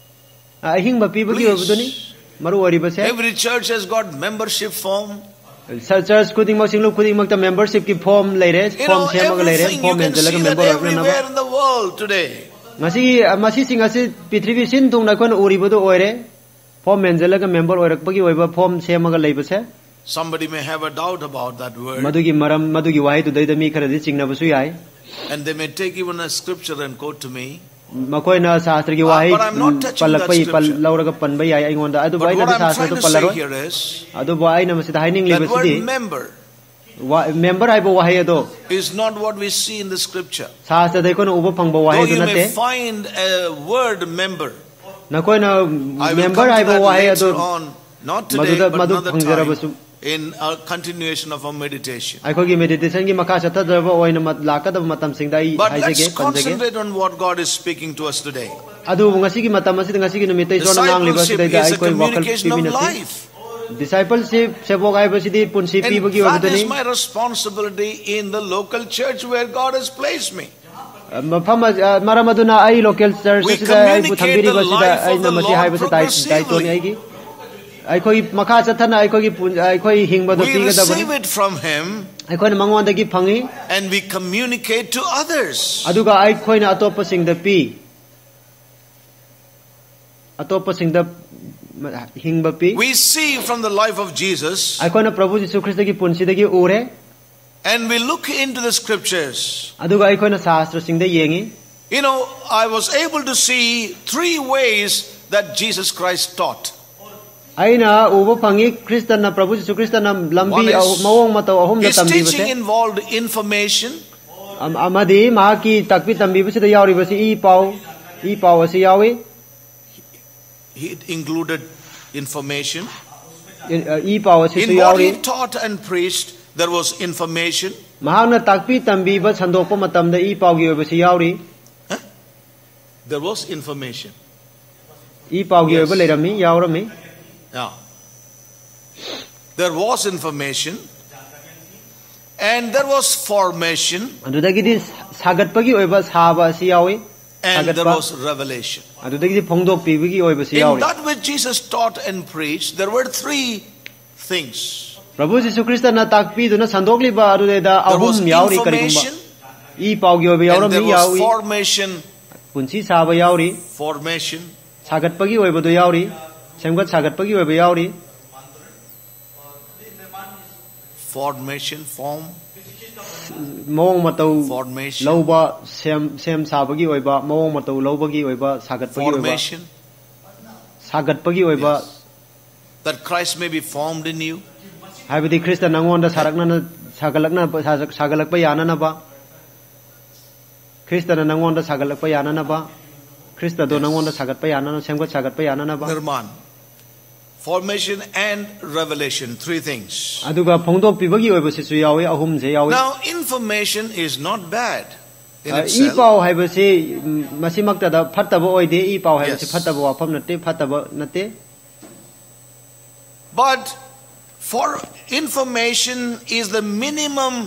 ahing ba pi ba ki oi buduni maru ori ba se. Every church has got membership form. Church kuding ma singlo kuding ma ta membership ki form leire You know, form sema ga leire everything you form can en jala see member that oi na everywhere in the world today. ngasi masi sing asi prithvi sin tung na kon uri bodo oire form en jala ga member oi rak pa ki oi ba form sema ga lei ba se. Somebody may have a doubt about that word. Madugi maram madugi wahi tu dai da mi khara di chingna ba su yai. And they may take even a scripture and quote to me. Makoi na shastra ki wahi palakpai pal lauraga panbai ai aingonda adu But bai what na I'm shastra trying to to say palaro here is adu bai na masida haining that liba word sidi member member ai bo wahi ado is not what we see in the scripture. shastra dai ko na ubo phangba Though wahi you do may nate find a word member. na koi na I will member come ai to bo that wahi later ado on, not today maduda but madu another phangjara time basu in a continuation of our meditation. ai ko gi meditation gi makha chata da ba oina mat laka da matam sing dai But hai let's jege panjage concentrate on what God is speaking to us today. adu ngasi gi matam asi ngasi gi numitai so na ngang liba Discipleship sidai da is ai a koi wakal communication of pibinati life. discipleship sebok ai ba sidi punsi pi And bagi that is obudani my responsibility in the local church where God has placed me. mafam maramaduna ai local church We sida ai bu communicate thambiri the ba sida life ai of na the masi hai ba Lord dai dai to ni ai gi ai koi makha chathana ai koi ai koi hingba do We pi ga da receive it from Him ai koi mangwan da gi phangi and we communicate to others. aduga ai koi na atop sing da pi atop sing da hingba pi We see from the life of Jesus ai koi na prabhu jisu christ gi punsi da gi ure and we look into the scriptures. aduga ai koi na shastra sing da yengi You know, I was able to see three ways that Jesus Christ taught. aina ubo phangi Krista na prabhu jisu christ na One lambi is- mawong mataw ahum da His tambi teaching base involved information. Amadi Maki Takpi Tambi Visi Yauri Visi E Pau E Pau Asi Yawi. It included information. E Pau Asi In what he taught and preached, there was information. Mahana Takpi Tambi Vas Handopo Matam the E Pau Visi Yauri. There was information. E Pau Giverami Yaurami. Yeah. There was information. And there was formation. And there was revelation. In that which Jesus taught and preached, there were three things. There was information, and there was formation. Formation. Formation, form. Mong matau formation. Loba sem sem sabagi oiba mong matau lobagi oiba sagat pagi oiba. Formation. Sagat pagi oiba. Yes. That Christ may be formed in you. Haibadi Krista nangonda sarakna sagalakna sagalakpa yana na ba. Krista nangonda sagalakpa yana na ba. Krista do nangonda sagatpa yana na semgot sagatpa yana na ba. Nirman. Formation and revelation, three things. Now, information is not bad in itself. Yes. But for information is the minimum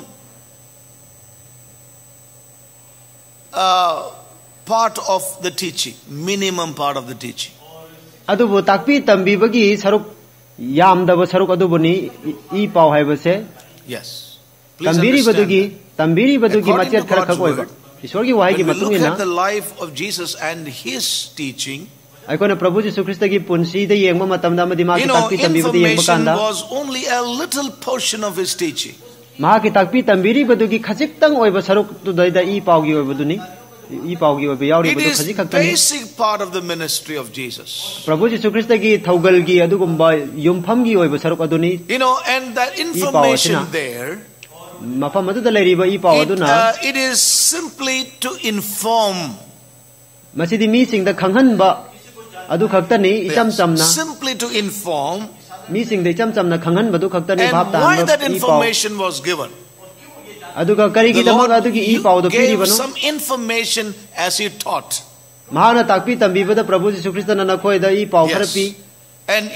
uh, part of the teaching. Minimum part of the teaching. Adubu takpi tambibagi saruk yamdaba saruk adubuni e pau haibase. Yes. Tambiri badugi tambiri badugi macet khara khakoiba. Ishwar ki wahi ki matungina. Look at the life of Jesus and his teaching. Aikona Prabhu Jesu Christa ki punsi de yengma matamda madi ma ki takpi tambibadi yengma kanda. Information was only a little portion of his teaching. Ma ki takpi tambiri badugi khajik-tang oiba saruk tu daida e pau gi oibaduni. It is basic part of the ministry of Jesus. You know, and that information there, it, uh, it is simply to inform. Yes. Simply to inform. And why that information was given? The Lord gave some information as He taught. Yes. And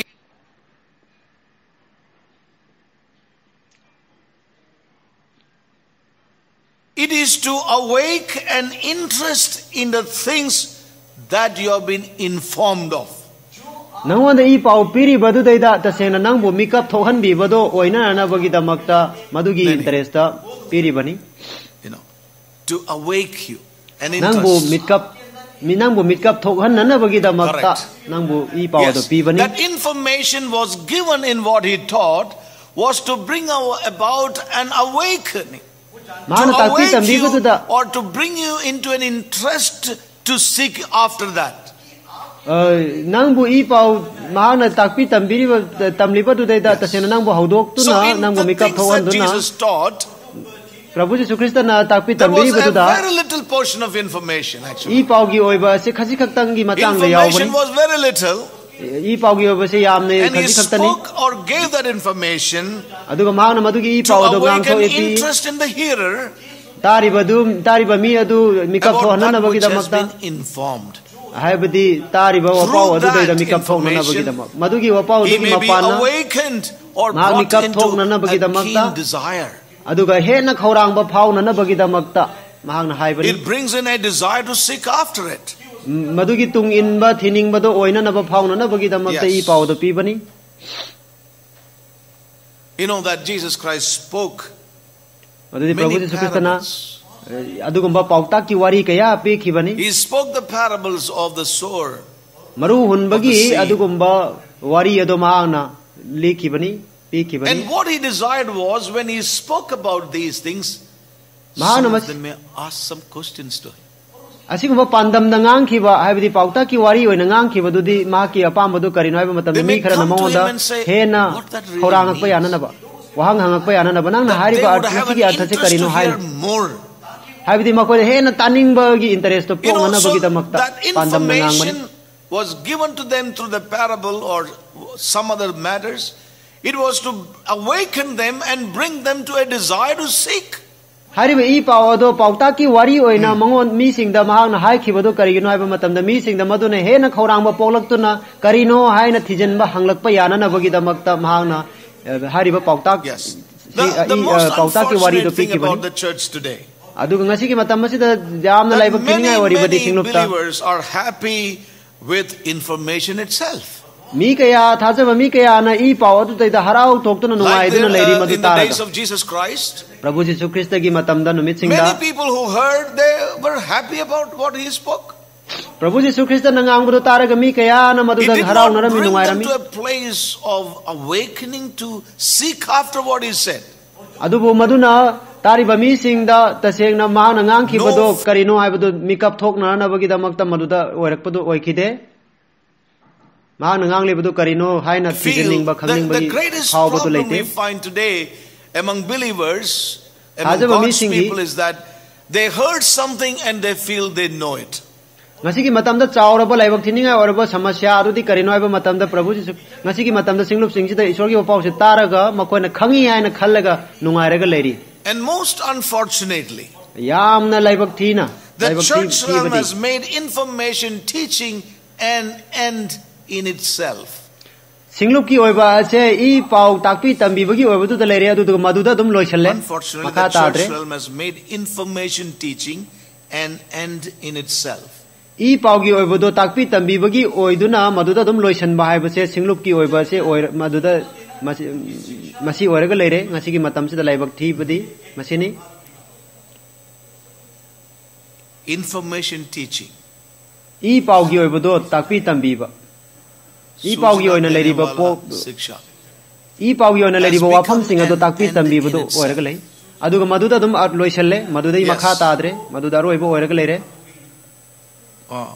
it is to awake an interest in the things that you have been informed of. You know, to awake you an interest. Correct. Yes. That information was given in what he taught was to bring about an awakening. To awake you or to bring you into an interest to seek after that. Nangbu ipau mahana takpi tambiri tamlipa tu dai da tasena nangbu haudok tu na nangbu mikap thawan tu na. Jesus taught. Prabhu Jesu Christa na takpi There tambiri was tu a da. very little portion of information actually. Ipau gi oiba se khasi khaktang gi matang le yaw Information was very little. Ipau gi oiba se yamne And he khasi khaktani. spoke or gave that information Aduga mahana madu gi to ipau do gang tho awaken epi. interest in the hearer Tari badu tari ba mi adu mikap tho about hanna that bagi which da has makta. been informed. Haibadi tari ba wapau adu dai da mikap tho hanna bagi da mak. Madu gi wapau He adu may be mapana. awakened or Ma brought mikap into thok na na bagi da a makta. keen desire. Aduga he na khaurang ba phau na na bagi da makta. Mahang na haibari. It brings in a desire to seek after it. Madugi tung in ba thining ba do oina na ba phau na na bagi da makta i pau do pi bani. You know that Jesus Christ spoke Madudi many Prabhu Jesu Christa na parables. adugumba pautak ki wari kaya pe ki bani. He spoke the parables of the sower. Maru hun bagi adugumba wari ado mahang na li ki bani pe ki bani. And what he desired was when he spoke about these things, Mahang some na of mas them may ask some questions to him. asigumba pandam na ngang ki ba haibadi pautak ki wari oina ngang ki ba dudi ma ki apam badu karino haiba matam They mi may khara na come to him monda and say, he na what that really khaurang ak pa yana means. na ba wahang hang ak pa yana na ba nang na That hari they ba would have arthi an ki artha se interest to karino hear hai more. हाइबदी मखोय हेन तानिंगबगी interest तो You know, पोंगना so बगी दमक्ता that पांदम नंगांगमन information was given to them through the parable or some other matters. It was to awaken them and bring them to a desire to seek. हारिबे ई पावदो पाउता की वारी ओइना मंगोन मीसिंग the महांग हाइखिबदो करिगिनो हाइबा मतम the मीसिंग the मदुने हेन खौरांगबा पोलक्तुना करिनो हाइना थिजनबा हंगलकपा याना बगी दमक्ता महांगना हारिबा पाउता Yes. The, the most unfortunate thing about the church today, अदुग ngasi ki matam masida jamna that laiba many, kiningai wari badi many singlupta believers are happy with information itself. mi kaya thajaba mi kaya na i paw adu taida harau thoktuna Like nungai there, duna leiri uh, madu in the tara days of Jesus Christ, prabhu jisu krishna ki matam da numit singda many people who heard, they were happy about what he spoke. prabhu jisu krishna nangang budu tara ga mi kaya na madu It da did harau not nara mi bring nungai them rami to a place of awakening to seek after what he said. adu bu maduna tari ba mi singda taseng na ma na ngang ki bado karino ai badu mikap thok na na bagi da makta madu da oirak padu oikide ma na ngang le badu karino hai na tijening ba khangning The, the bagi greatest how badu problem we leite find today among believers, among Haja ba mi God's singi- people, is that they heard something and they feel they know it. ngasi ki matam da chauraba laibak thininga oraba samasya adu di karino ai ba matam da prabhu ji ngasi ki matam da singlup sing da ishwar ki pau se taraga makoi na khangi ai na khallaga nungai raga leiri And most unfortunately, yamna laibak thina the laibak church thi realm badi has made information teaching an end in itself. singlup ki oiba ase i pau takpi tambi bagi oiba du da leire adu du madu da dum loichalle Unfortunately, makha the church tadre realm has made information teaching an end in itself. i pau gi oiba do takpi tambi bagi oiduna madu da dum loichan ba hai ba se singlup ki oiba se oi madu da masi masi oiraga leire ngasi ki matam se da laibak thi badi masini Information teaching. i pau gi oiba do takpi tambi ba i pau gi oina leiri ba po Siksha. i pau gi oina leiri ba wafam singa do takpi tambi ba do oiraga lei aduga madu da dum at loichalle madu dai makha tadre madu da roiba oiraga leire Oh.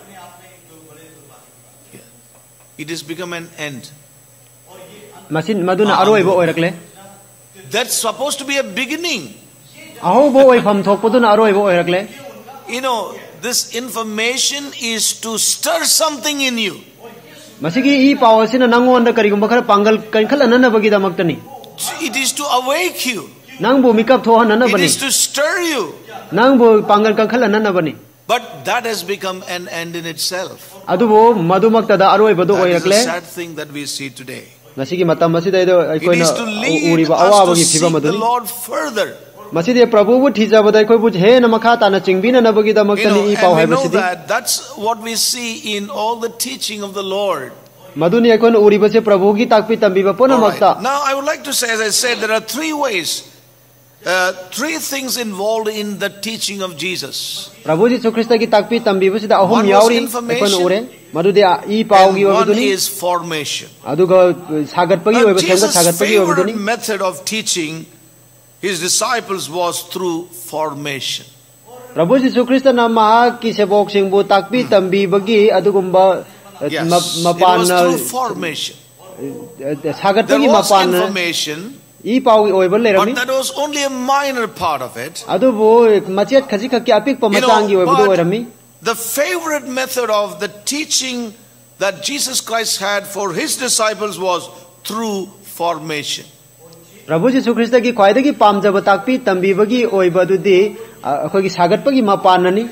Yeah. It has become an end. masin maduna aroiba oiragle That's supposed to be a beginning. aho bo oi pham thok poduna aroiba oiragle You know, this information is to stir something in you. masigi i pawasina nangon da karigum bakara pangal kan khala nana bagi da maktani It is to awake you. nang bo mikap tho nana It bani is to stir you. nang bo pangal kan khala nana bani But that has become an end in itself. adu bo madumakta da aroiba do That is oiragle the sad thing that we see today. masigi matam masida do It aikoina is to lead uriba us awa to bagi seek phiba the maduni Lord further. masidi prabhu bu thija badai koi buj he na makha ta na chingbina na bagi da You know, maktani i paw hai and we know basidi that. That's what we see in all the teaching of the Lord. maduni aikoina uriba se prabhu gi takpi tambi ba pona All right. makta Now, I would like to say, as I said, there are three ways, uh, three things involved in the teaching of Jesus. prabhu ji krishna ki takpi tambi ba sida ahum One was yauri information, aikoina ure madudi i paw And gi one obuduni is formation. aduga sagat pagi Now, oiba semga Jesus' sagat pagi favorite obuduni method of teaching his disciples was through formation. prabhu ji krishna na ma ki sebok sing bu takpi tambi bagi adugumba Yes, mapan it was through formation. sagat There pagi was mapan information, i paw gi oiba but lerami that was only a minor part of it. adu bo machet khaji khaki apik pa You macang gi know, oiba do but oirami the favorite method of the teaching that Jesus Christ had for his disciples was through formation. prabhu ji krishna ki khwaidagi pamjaba takpi tambi bagi oiba du di akhoi gi sagat pagi mapan nani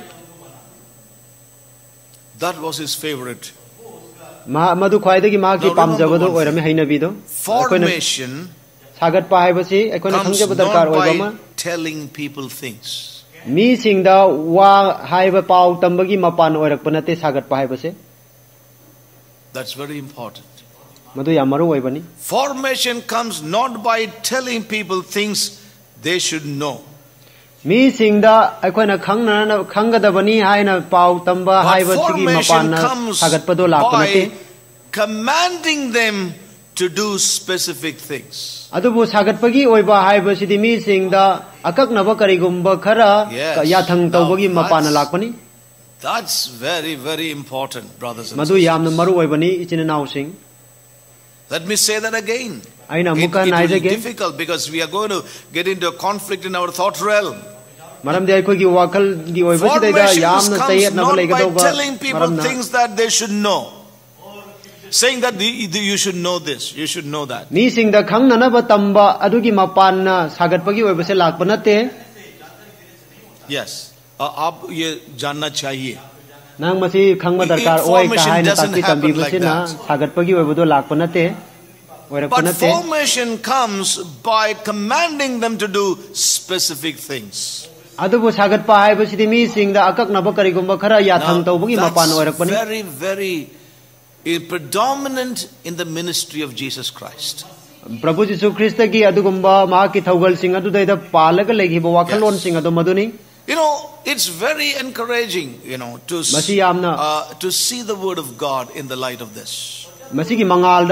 That was his favorite. ma madu khwaidagi ma ki Now remember pamjaba do one thing. oirami haina bi do Formation sagat pa hai basi akhoi na comes khangjaba darkar not oiba ma by telling people things. mi singda wa haiba paw tambagi mapan oirak panate sagat pa hai base That's very important. madu yamaru oibani Formation comes not by telling people things they should know, mi singda akhoi na khangna na khangada bani haina paw tamba but haiba sigi mapan formation na comes sagat pa do lak by panate commanding them to do specific things. adubu sagat pagi oiba haiba sidi mi singda akak naba karigumba khara Yes. yathang Now, tawbagi mapan na that's- lakpani That's very, very important, brothers and madu sisters. yamna maru oibani ichina naw sing Let me say that again. aina It, muka it will be naijage difficult because we are going to get into a conflict in our thought realm. maramdi aikoi gi wakal gi oiba sidai da yamna sayet na balai by telling people things that they should know, saying that the, the, you should know this, you should know that. Mi sing da khang na na ba tamba adugi mapan na sagat pagi oiba se lak banate. Yes, आप ये जानना चाहिए. Nang masi khang ma darkar oi ka hai na takti tambi basi na sagat pagi oiba do lak banate. But formation comes by commanding them to do specific things. Adubu sagat pa hai basi mi sing da akak na ba kari gumba khara ya thang tau bagi mapan oirak pani. Very very predominant in the ministry of Jesus Christ. Prabhu Jisu Krista ki adugumba ma ki thaugal sing adu dai da palaga legi ba wakalon sing adu maduni. You know, it's very encouraging, you know, to uh, to see the word of God in the light of this. You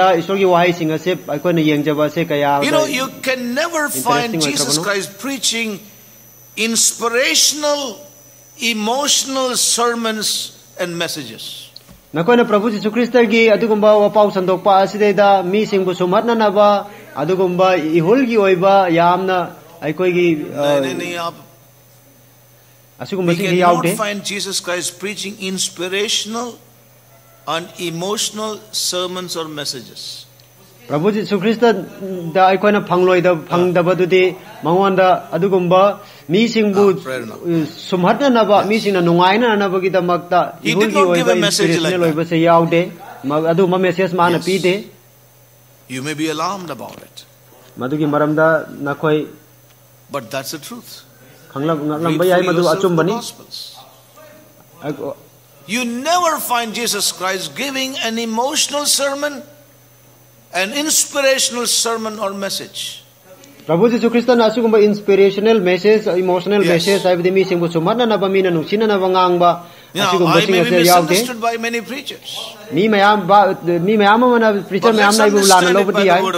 know, you can never find Jesus Christ preaching inspirational, emotional sermons and messages. Nakoy na Prabhu Jisu Krista gi adugumba wapaw sandok pa aside da mi singbu sumat na na ba adugumba ihul gi oiba yamna aikoy gi we cannot find Jesus Christ preaching inspirational and emotional sermons or messages. Prabhu Jisu Krista da aikoy na phangloi da phang da badudi mangwanda adugumba mi singbu sumat na na ba mi sing na nungai na na ba gi da makta he did not give a message like that. Adu ma message ma na pi de. You may be alarmed about it, madugi maramda nakoy, but that's the truth. Read for yourself the Gospels. You never find Jesus Christ giving an emotional sermon, an inspirational sermon or message. Prabhu Jisu Krista na asugumba inspirational message, emotional message ay bidi mi singbu sumana na ba mina nungsina na bangang ba asugumba singa se misunderstood by many preachers. Mi mayam ba mi mayam na preacher mayam na ibu lana lo badi ay.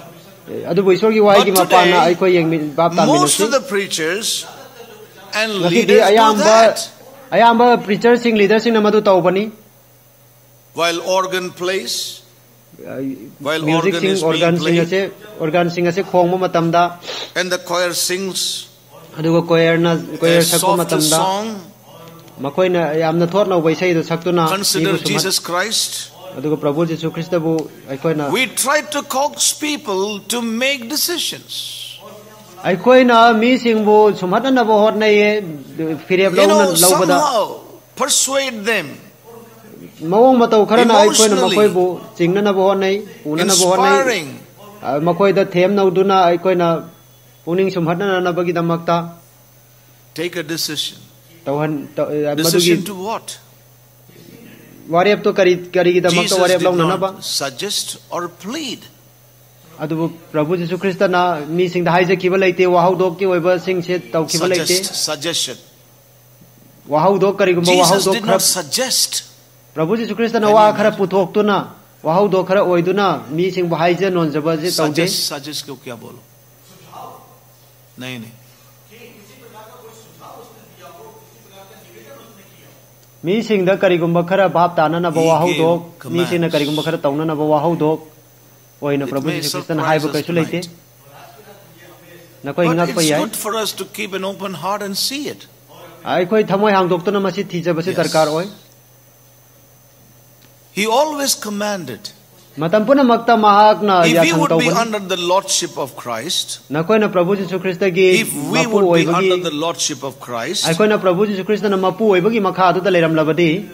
Most of the preachers and leaders do that. Ayamba preachers sing leaders sing namadu taubani. While organ plays, while music organ is organ being sing organ sing ase khongmo matamda, and the choir sings adugo choir na choir sakko matamda song. Makoy na yamna thot na waisai do sakto na. Consider Jesus Christ. Adugo Prabhu Jisu Krista bu aikoy na. We try to coax people to make decisions. I na mi singbu sumhata na bohot na ye fireb law na law somehow persuade them. Mawong mataw khara na aikoi na makoy bu singna na bohot na una na bohot na makoy da them na uduna aikoi na uning sumhata na na bagi damakta. Take a decision. Tawhan decision to what? Wariyab to kari kari gi damakta wariyab law na na ba? Suggest or plead. Adu Prabhu Jisu Krista na mi sing da haije kiba leite wahau dok ki oiba sing se taw kiba leite suggestion wahau dok kari gumba wahau dok did not suggest. Prabhu Jisu Krista na wa khara puthok tu na wahau dok khara oidu na mi sing ba haije non jaba je taw de suggest ko kya bolo nahi nahi mi sing da kari gumba khara bap ta na na ba wahau dok mi sing na kari gumba khara taw na na ba wahau dok oina Prabhu Jisu Krista na haiba kaisu leite na koi ngak pa yai. But it's good for us to keep an open heart and see it. Ai koi thamoi hangdok to na masi thija basi darkar oi. He always commanded. Matam puna makta mahak na if we would be under the lordship of Christ, na koi na Prabhu Jisu Krista gi if we would be under the lordship of Christ, ai koi na Prabhu Jisu Krista na mapu oi bagi makha adu da leram labadi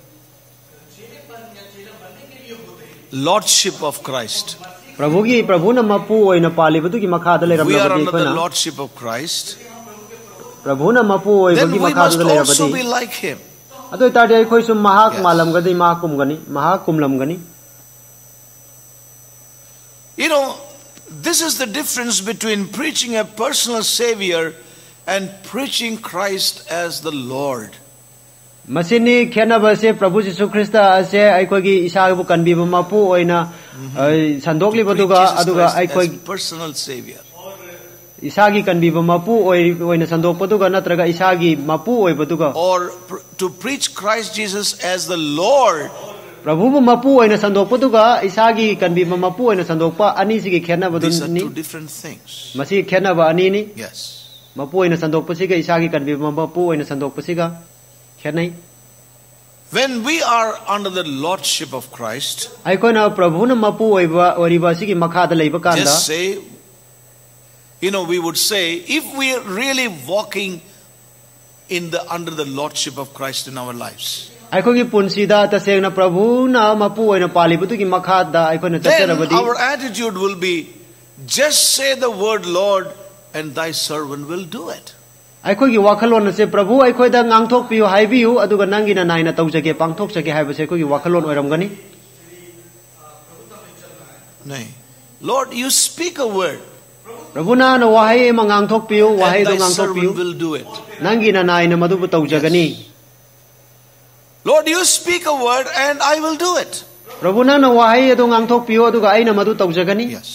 lordship of Christ. Prabhu gi Prabhu na mapu oi na pali badu gi makha da leram labadi. We are under the lordship of Christ. Prabhu na mapu oi bagi makha adu da leram labadi. Then we must also be like him. Ado tadi ai koi sum mahak malam gadi mahakum gani mahakum lam gani. You know, this is the difference between preaching a personal savior and preaching Christ as the Lord. Masini khena base Prabhu Jisu Krista ase ai koi gi isa bu kanbi bu mapu oina sandokli baduga aduga ai koi personal savior. Isa gi kanbi bu mapu oi oina sandok baduga natraga isa gi mapu oi baduga. Or to preach Christ Jesus as the Lord. Prabhu bu mapu oina sandok baduga isa gi kanbi bu mapu oina sandok pa ani sigi khena badu ni. These are two different things. Masi khena ba ani ni. Yes. mapu oina sandokpasiga isagi kanbiba mapu oina sandokpasiga khenai. When we are under the lordship of Christ, aikona prabhuna mapu oiba oriba sigi makhada leiba kanda, just say, you know, we would say, if we are really walking in the under the lordship of Christ in our lives, aikogi punsida tasengna prabhuna mapu oina palibutugi makhada aikona then tacharabadi, our attitude will be, just say the word Lord and thy servant will do it. aikogi wakhalon se prabhu aikoida ngangthok piu haibiu aduga nangina naina taujage pangthok sake haibase aikogi wakhalon oiramgani. Nay, Lord, you speak a word prabhuna na wahai ma ngangthok piu wahai and do thy ngangthok servant piu will do it. nangina naina madubu taujagani. Lord, you speak a word and I will do it. prabhuna na wahai ado ngangthok piu aduga aina madu taujagani. Yes.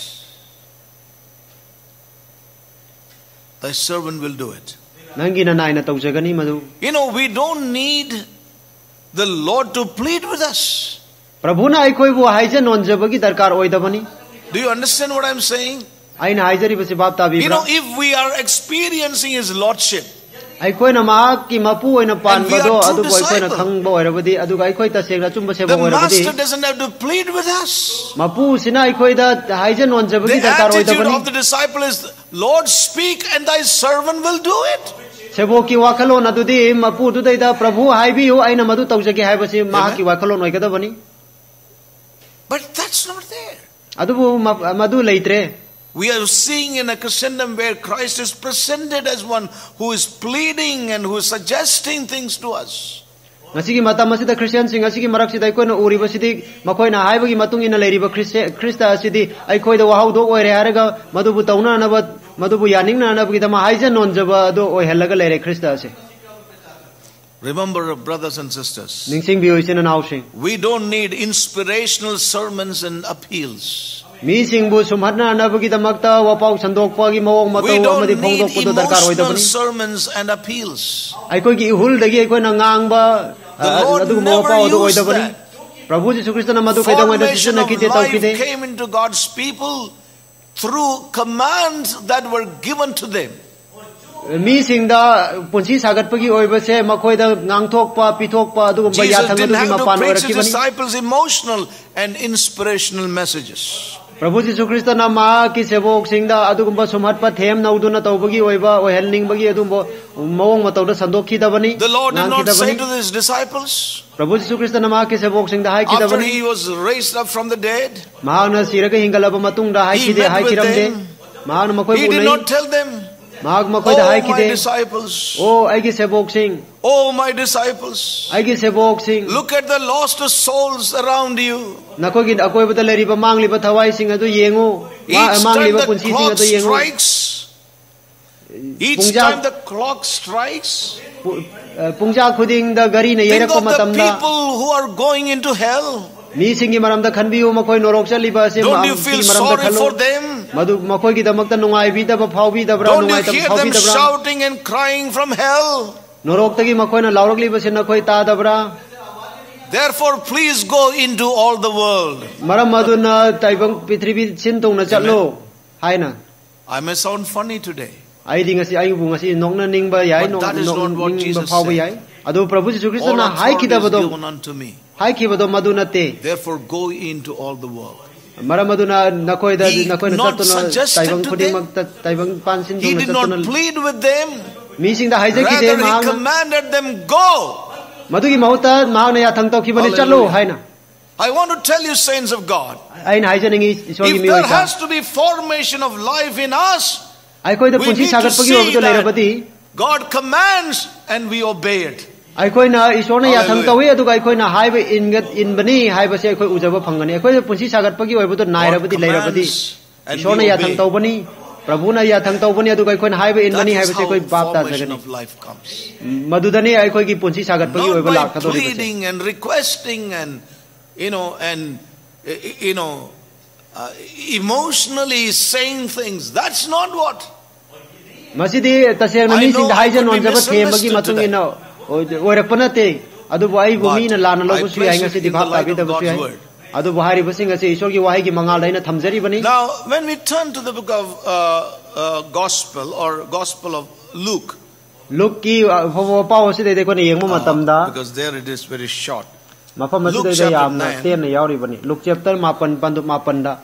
Thy servant will do it. Nangina naina taujagani madu. You know, we don't need the Lord to plead with us. Prabhuna aikoi bu haija nonjabagi darkar oidabani. Do you understand what I'm saying? Aina haijari basi bab tabi. You know, if we are experiencing His Lordship, aikoi na ma ki mapu oina pan and we are bado true adu koi koi na disciple, khangba oirabadi adu aikoi ta segna chumba the seba Master oirabadi. doesn't have to plead with us. Mapu sina aikoi da haija nonjabagi The darkar attitude oidabani. of the disciple is, Lord, speak and thy servant will do it. Sebo ki wakhalon adudi mapu du dai da prabhu haibiu aina madu taujage haibasi ma ki wakhalon oigadabani. But that's not there. Adubu madu leitre. We are seeing in a Christendom where Christ is presented as one who is pleading and who is suggesting things to us. Ngasigi matam masida Christian sing ngasigi marak sida aikoi na uri basidi makoi na haibagi matung ina leiriba Krista asidi aikoi da wahau do oire haraga madubu tauna na ba madubu yaning na na bagi dama haija nonjaba do oi helaga leire Krista ase. Remember, brothers and sisters, Ningsing biyo isina nausing. we don't need inspirational sermons and appeals. Mi sing bu sumhatna na bagi damakta wapau sandok pagi mawong We matau don't amadi need phongdok ko do darkar oi emotional dabani. sermons and appeals. Aikoi ki ihul dagi aikoi na ngangba The Lord adu never mawapau do oi used dabani. that. Prabhu Jesu Christ na madu kai dangwa da Formation sisna of kite tau life kite. came into God's people through commands that were given to them. Mi sing da punsi sagat pagi oi ba se makoi da ngangthok pa pithok pa adu ba Jesus yathang didn't adu have ma to pan oi preach his rakibani. disciples emotional and inspirational messages. Prabhu Jesu Christ na ma ki sebok sing da adu ba sumhat pa them na udu na tau bagi oi ba oi helning bagi adu bo mawong ma tau da sandok ki da bani. The Lord did not say to his disciples, Prabhu Jesu Christ na ma ki sebok sing da hai ki da after bani. he was raised up from the dead, Mahang na siraga hingalaba matung da hai He ki de met hai with ki ram de. them. Mahang na makoi he did bunai. not tell them, Mahag makoi da hai oh ki my de. disciples, Oh ai ki sebok sing. oh my disciples, Ai ki sebok sing. look at the lost souls around you. Nakoi gi akoi ba da leri ba mangli ba thawai sing adu yengu. Each Mangli time ba the punsi sing clock adu yengu. strikes, each Pungjab- time the clock strikes, Pungja khuding da gari na think yerak pa of the matam da. people who are going into hell. Mi singi maram da khanbiu makoi norok chali ba se Don't ma you feel maram da sorry khalo. for them? Madu makoi gi damak ta nungai bi da ba phau bi da bra Don't you nungai ta hear phau them bi da bra. shouting and crying from hell? Norok ta gi makoi na laurak li ba se na koi ta da bra. Therefore, please go into all the world. Maram madu na taibang pitribi sin tong na chatlo. Hai na. I may sound funny today. Ai ding asi ai bu ngasi nok na ning ba yai But nok that is not what ning ba Jesus phau ba said. yai. Adu Prabhu Jesu Christ All na hai ki authority da is ba do. given unto me. Hai ki ba do madu na te. Therefore, go into all the world. Maram madu na nakoi da He nakoi na not chatto na suggested taibang to khuding them. mag taibang pan sin He tong na did chatto not na. plead with them. Mi sing da hai je ki de Rather, he mahang. commanded them, go. Madugi mahuta mahang na yathang tau ki bani chalo Hallelujah. hai na. I want to tell you, saints of God, Ai na hai je ningi iswa gi if mi there oi ka. has to be formation of life in us, Ai koi da we punsi need to sagat pagi see ob to leira bati. that God commands and we obey it. Ai koi na iswa na yathang Hallelujah. tau e adu ai koi na hai ba in gat in bani hai ba se ai koi ujaba phangani. Ai koi da punsi sagat pagi oi bu to naira God bati leira bati. commands and Iswa na we yathang obey. tau bani. Prabhu na yathang tau bani adu ai koi na hai ba in That bani hai is ba se how koi bap ta formation sagani. of life comes. Madudani ai koi ki punsi sagat pagi oi Not ba by lak ka do ni ba se. pleading and requesting and, you know, and, uh, you know, uh, emotionally saying things. That's not what. Masidi taseng na I mi know sing da I hai je could be non jaba the bagi misunderstood matung today. ina oi rakpana te. Adu bai bu mi na lana lo But bu I su ai place ngasi it di in the bhap ta light bi of da bu su God's ai. word. Adu bahari basing asi ishwar ki wahi ki mangal daina thamjari bani. Now, when we turn to the book of uh, uh, Gospel or Gospel of Luke. Luke ki pao si dei ko ni yeng mo matam da. Because there it is very short. Mafam si dei yam na ten na yaw ri bani. Luke chapter mapan pandu mapan da.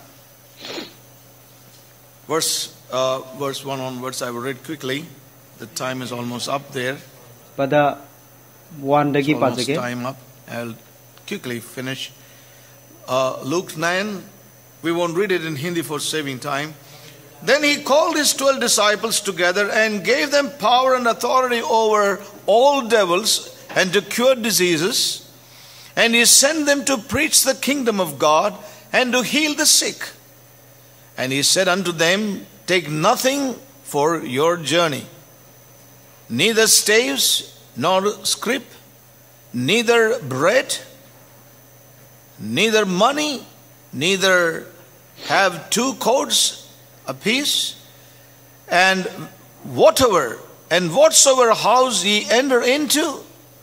Verse uh, verse one onwards, I will read quickly. The time is almost up there. Pada one dagi pa almost time up. I'll quickly finish. Uh, Luke nine. We won't read it in Hindi for saving time. Then he called his twelve disciples together and gave them power and authority over all devils and to cure diseases. And he sent them to preach the kingdom of God and to heal the sick. And he said unto them, take nothing for your journey, neither staves nor scrip, neither bread, neither money, neither have two coats apiece, and whatever and whatsoever house ye enter into,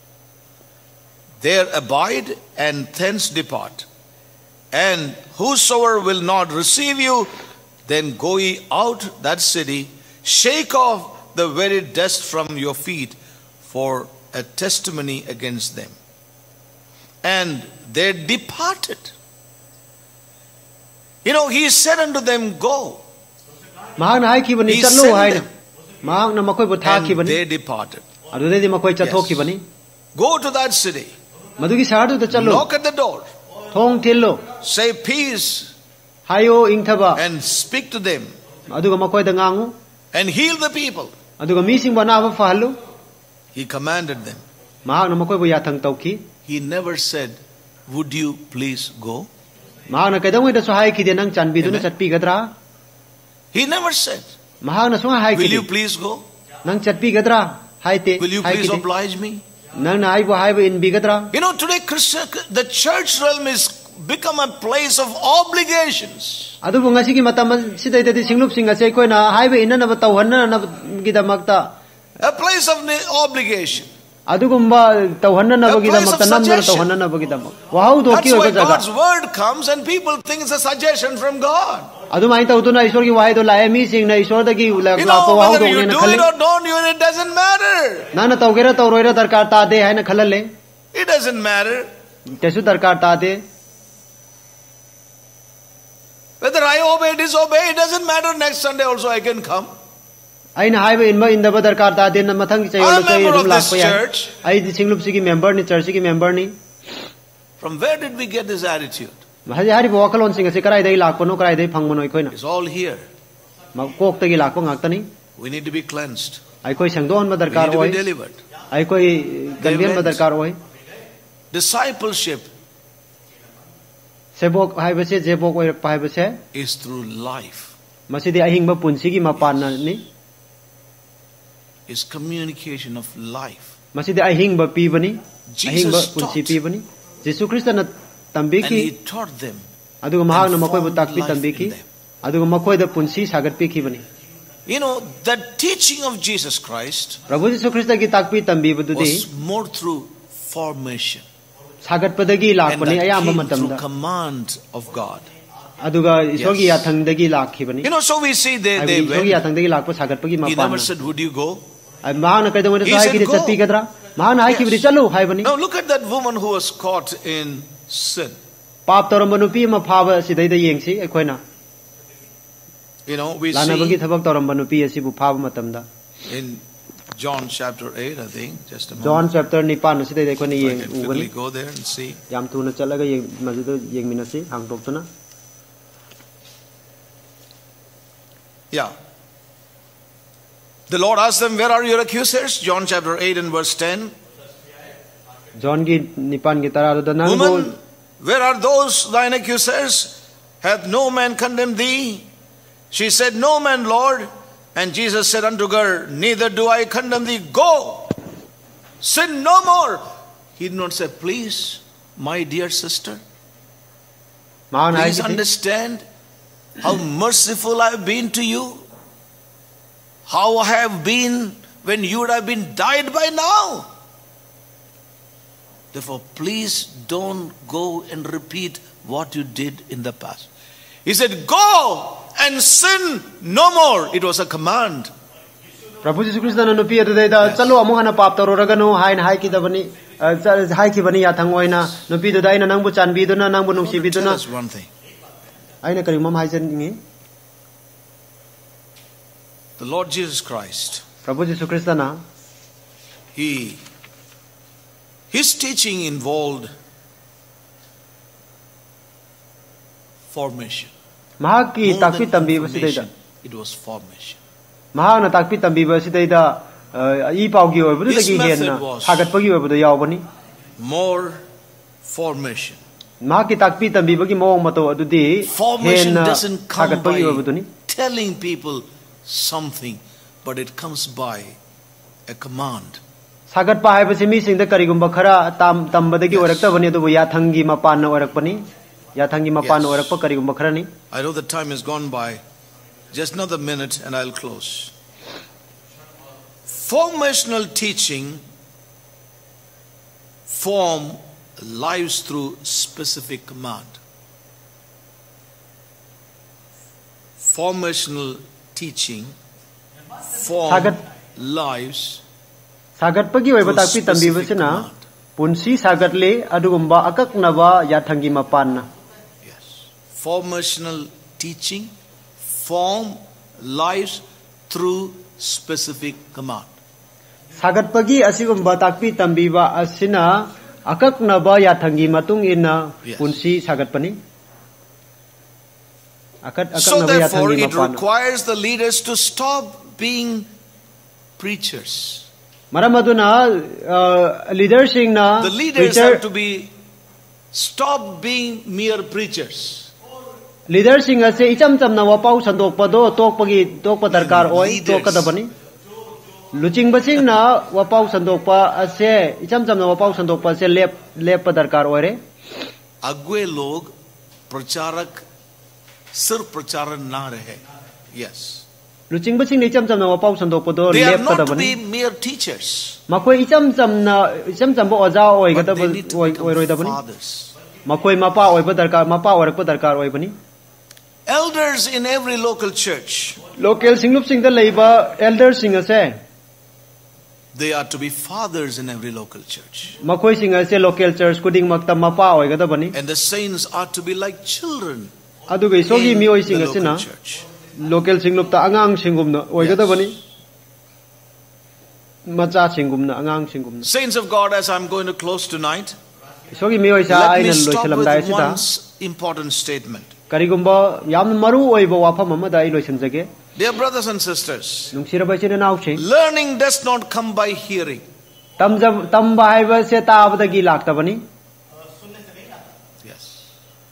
there abide, and thence depart. And whosoever will not receive you, then go ye out that city, shake off the very dust from your feet for a testimony against them. And they departed. You know, he said unto them, go. He sent them. And they departed. Go to that city. Knock at the door. Say peace. And speak to them. And heal the people. He commanded them. He never said, would you please go? Amen. He never said, will you please go? Will you please oblige me? You know, today Christian, the church realm is become a place of obligations. A place of obligation. A place of suggestion. That's why God's word comes and people think it's a suggestion from God. You know, whether you do it or don't, it doesn't matter. It doesn't matter. Whether I obey, disobey, it doesn't matter. Next Sunday also I can come. I'm a member of this church. From where did we get this attitude? It's all here. We need to be cleansed. We need to be delivered. Discipleship is through life. Is communication of life. Jesus taught. And he taught them. And formed life in them. You know, the teaching of Jesus Christ was more through formation. And that came through command of God. Yes. You know, so we see they, they went. He never said, would you go? He said, go. Yes. Now look at that woman who was caught in sin. You know, we see in John chapter eight, I think, just a moment. John chapter eight. Quickly go there and see. Yeah. The Lord asked them, where are your accusers? John chapter eight and verse ten. Woman, where are those thine accusers? Hath no man condemned thee? She said, no man, Lord. And Jesus said unto her, neither do I condemn thee. Go, sin no more. He did not say, please, my dear sister, please understand how merciful I have been to you. How I have been when you would have been died by now. Therefore, please don't go and repeat what you did in the past. He said, go and sin no more. It was a command. Prabhu Jesu Christ na nupi adu dai da chalo amu hana pap taro ragano hain hai ki da bani hai ki bani ya thang oina nupi du dai na nangbu chanbi du na nangbu nungsi bi du na. That's one thing. Aina kari mam hai jan ngi. The Lord Jesus Christ, Prabhu Jesu Christ na he his teaching involved formation. Mahak ki More takpi than tambi basi dai da. information, it was formation. Mahak na takpi tambi basi dai da I pau gi oi bu da gi hen na hagat pa gi oi bu da yaw bani. More formation. Mahak ki takpi tambi bagi mawang mato adu di Formation hen doesn't come hagat pa gi oi bu by ni. telling people something, but it comes by a command. Sagat pa hai basi mi sing da kari gumba khara tam tam ba da gi orak ta bani du ya thangi ma pan na orak pani ya thangi ma pan orak pa kari gumba khara ni. I know the time has gone by. Just another minute and I'll close. Formational teaching form lives through specific command. Formational teaching form Sagat lives Sagat pagi oi ba takpi tambi basi na punsi sagat le adu gumba akak na ba ya thangi ma pan na. Yes. Formational teaching form lives through specific command. Sagat pagi asigumba takpi tambi ba asina akak na ba ya thangi matung ina punsi sagat pani. Akat akak So na ba ya therefore thangi ma it pan. requires the leaders to stop being preachers. Maram aduna leader sing na The leaders preacher have to be stop being mere preachers. leader sing ase icham cham na wapau sandok pa do tok pagi tok pa darkar oi tok ka da bani. Luching basing na wapau sandok pa ase icham cham na wapau sandok pa se lep lep pa darkar oi re. अगुए लोग प्रचारक सिर्फ प्रचारण ना रहे. Yes. Luching basing ni icham cham na wapau sandok pa do They are lep pa da not to be bani. mere teachers. Makoi icham cham na icham cham bo oja oi ga da But they need to oi become oi roi da bani. fathers. Makoi mapa oi pa darkar mapa oi pa darkar oi bani. Elders in every local church, Local singlup sing da leiba elder sing ase they are to be fathers in every local church. makoi sing ase local church kuding makta mapa oi ga da bani. And the saints are to be like children Adu gai sogi in mi oi the sing ase local na church. local singlup ta angang singum na oi ga da bani. Macha singum na angang singum na. Saints of God, as I'm going to close tonight, Sogi mi oi sa let ai me nan loi stop salam dai with si da one important statement. karigumba yam maru oi ba wafam ama dai loi san jage Dear brothers and sisters, nung sira ba sina naw ching learning does not come by hearing. tam jab tam ba hai ba se ta abda gi lakta bani. Yes.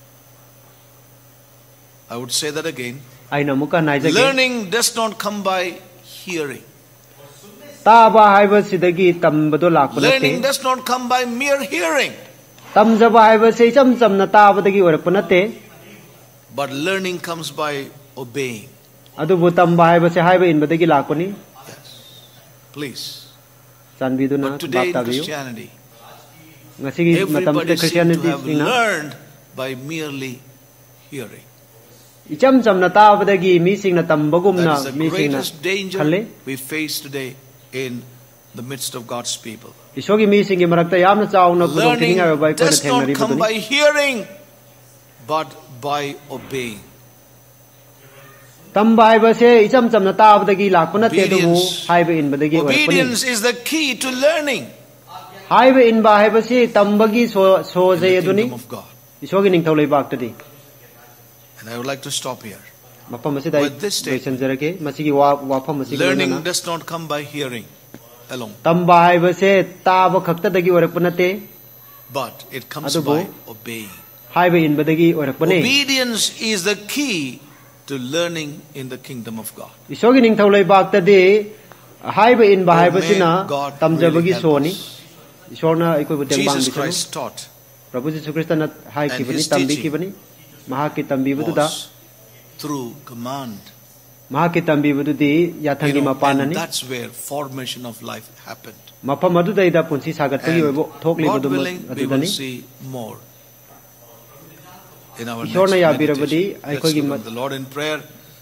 I would say that again. Ai na muka nai jage Learning does not come by hearing. ta ba hai ba sidagi tam ba do lak pa Learning nate does not come by mere hearing. tam jab hai ba se cham cham na ta abda gi orak pa nate But learning comes by obeying. adu bu tam ba hai ba se hai ba in ba gi lak pa ni. Yes. Please. San bi do na But today bap ta in biyo Christianity, ngasi gi matam everybody te seems to Christianity have sing na learned by merely hearing. icham cham na ta abda gi mi sing na tam bagum That na is the mi sing na greatest danger khalle we face today in the midst of God's people. isogi mi sing gi marakta yam na chaw na kudong Learning tininga ba ko na does theng na not ri come ba by hearing, but by obeying. tam ba hai ba se icham cham na ta abda gi lak pa nate du Obedience. hai ba in ba gi orak pa ni. Obedience is the key to learning hai ba in ba hai ba se tam ba gi so so in je the adu ni kingdom of God. isogi ning thau lei bak ta di And I would like to stop here. mapam ase dai With this statement, loisan jarake masigi wa wa pham masigi Learning na does not come by hearing alone, tam ba hai ba se ta ba khakta da gi orak pa nate but it comes Adu bo? by obeying. hai ba in ba da gi orak pa ni. Obedience is the key to learning in the kingdom of God. isogi ning thau lei bak ta di hai ba in ba hai ba Oh, may sina God tam ja ba really gi help so ni us. isona ikoi buteng bang Jesus bi Christ taught prabhu jesu christ na hai And ki bani his tam bi teaching ki bani maha ki tam bi bu da was through command. maha ki tam bi bu di ya You thangi know, ma pan and ni that's where formation of life happened. mapam adu dai da punsi sagat pa gi And bo thok li bu God du willing, we adu will dani see more in our Ishwarna next ya birabadi, meditation. ay Let's ko gi look mat- at the Lord in prayer.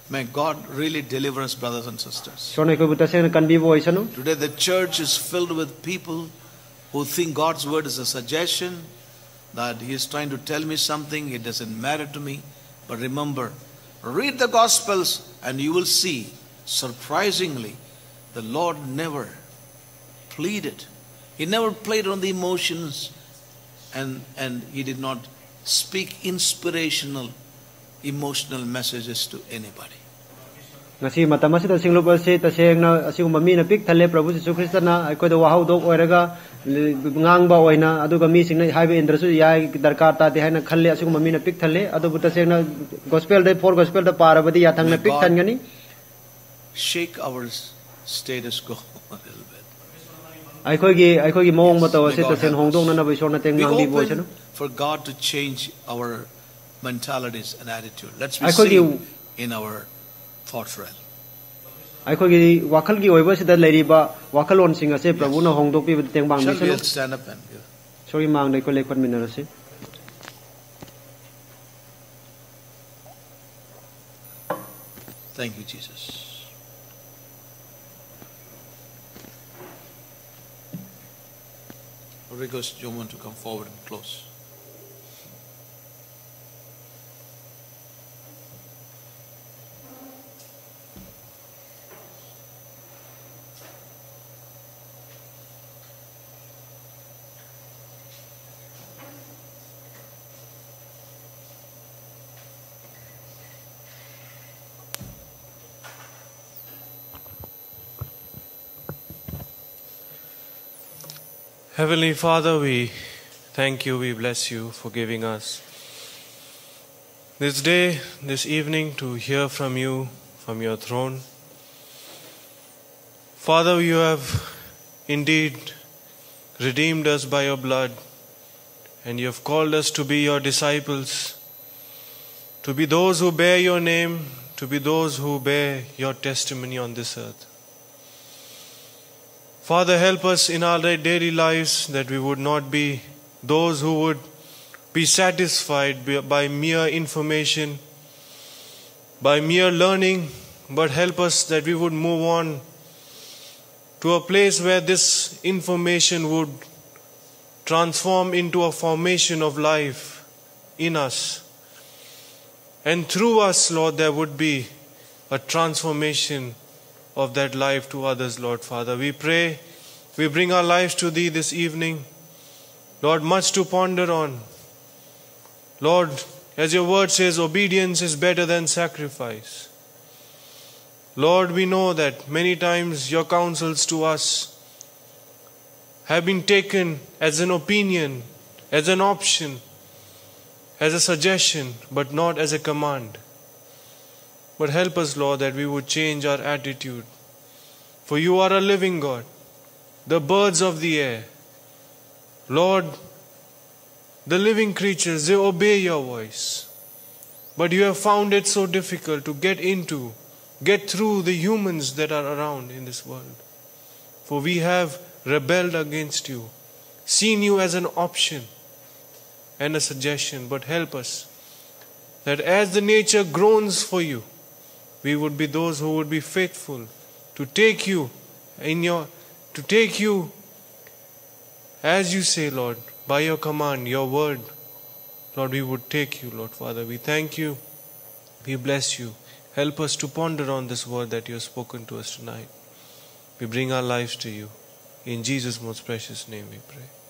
May God really deliver us, brothers and sisters. Today the church is filled with people who think God's word is a suggestion, that He is trying to tell me something, it doesn't matter to me. But remember, read the Gospels and you will see, surprisingly, the Lord never pleaded. He never played on the emotions, and, and He did not speak inspirational, emotional messages to anybody. Ngasi matam asida singlup ase tasengna asiguma mi na pik thale Prabhu Jesu Christ na aikoi da wahau dok oiraga ngangba oina aduga mi singna haibe indrasu yai darkar ta de haina khalle asiguma mi na pik thale adubu tasengna gospel de for gospel da parabadi ya thangna pik thangani. Shake our status quo a little bit. Aikoi gi aikoi gi mong mataw ase tasen hongdong na na bai sorna teng ngang di bo chano. For God to change our mentalities and attitude. Let's be seen in our thought realm. Aikoi gi wakal gi oiba sida leiriba wakalon sing ase Prabhu na hongdok pi teng bang ni chano. Stand up and give. Sorry mang dai ko lekpan minarase. Thank you, Jesus. Request Joman to come forward and close. Heavenly Father, we thank you, we bless you for giving us this day, this evening to hear from you, from your throne. Father, you have indeed redeemed us by your blood, and you have called us to be your disciples, to be those who bear your name, to be those who bear your testimony on this earth. Father, help us in our daily lives that we would not be those who would be satisfied by mere information, by mere learning, but help us that we would move on to a place where this information would transform into a formation of life in us. And through us, Lord, there would be a transformation of that life to others, Lord Father. We pray, we bring our lives to Thee this evening. Lord, much to ponder on. Lord, as your word says, obedience is better than sacrifice. Lord, we know that many times your counsels to us have been taken as an opinion, as an option, as a suggestion, but not as a command. But help us, Lord, that we would change our attitude. For you are a living God. The birds of the air, Lord, the living creatures, they obey your voice. But you have found it so difficult to get into, get through the humans that are around in this world. For we have rebelled against you, seen you as an option and a suggestion. But help us that as the nature groans for you, we would be those who would be faithful to take you in your, to take you as you say, Lord, by your command, your word. Lord, we would take you, Lord Father. We thank you. We bless you. Help us to ponder on this word that you have spoken to us tonight. We bring our lives to you. In Jesus' most precious name we pray.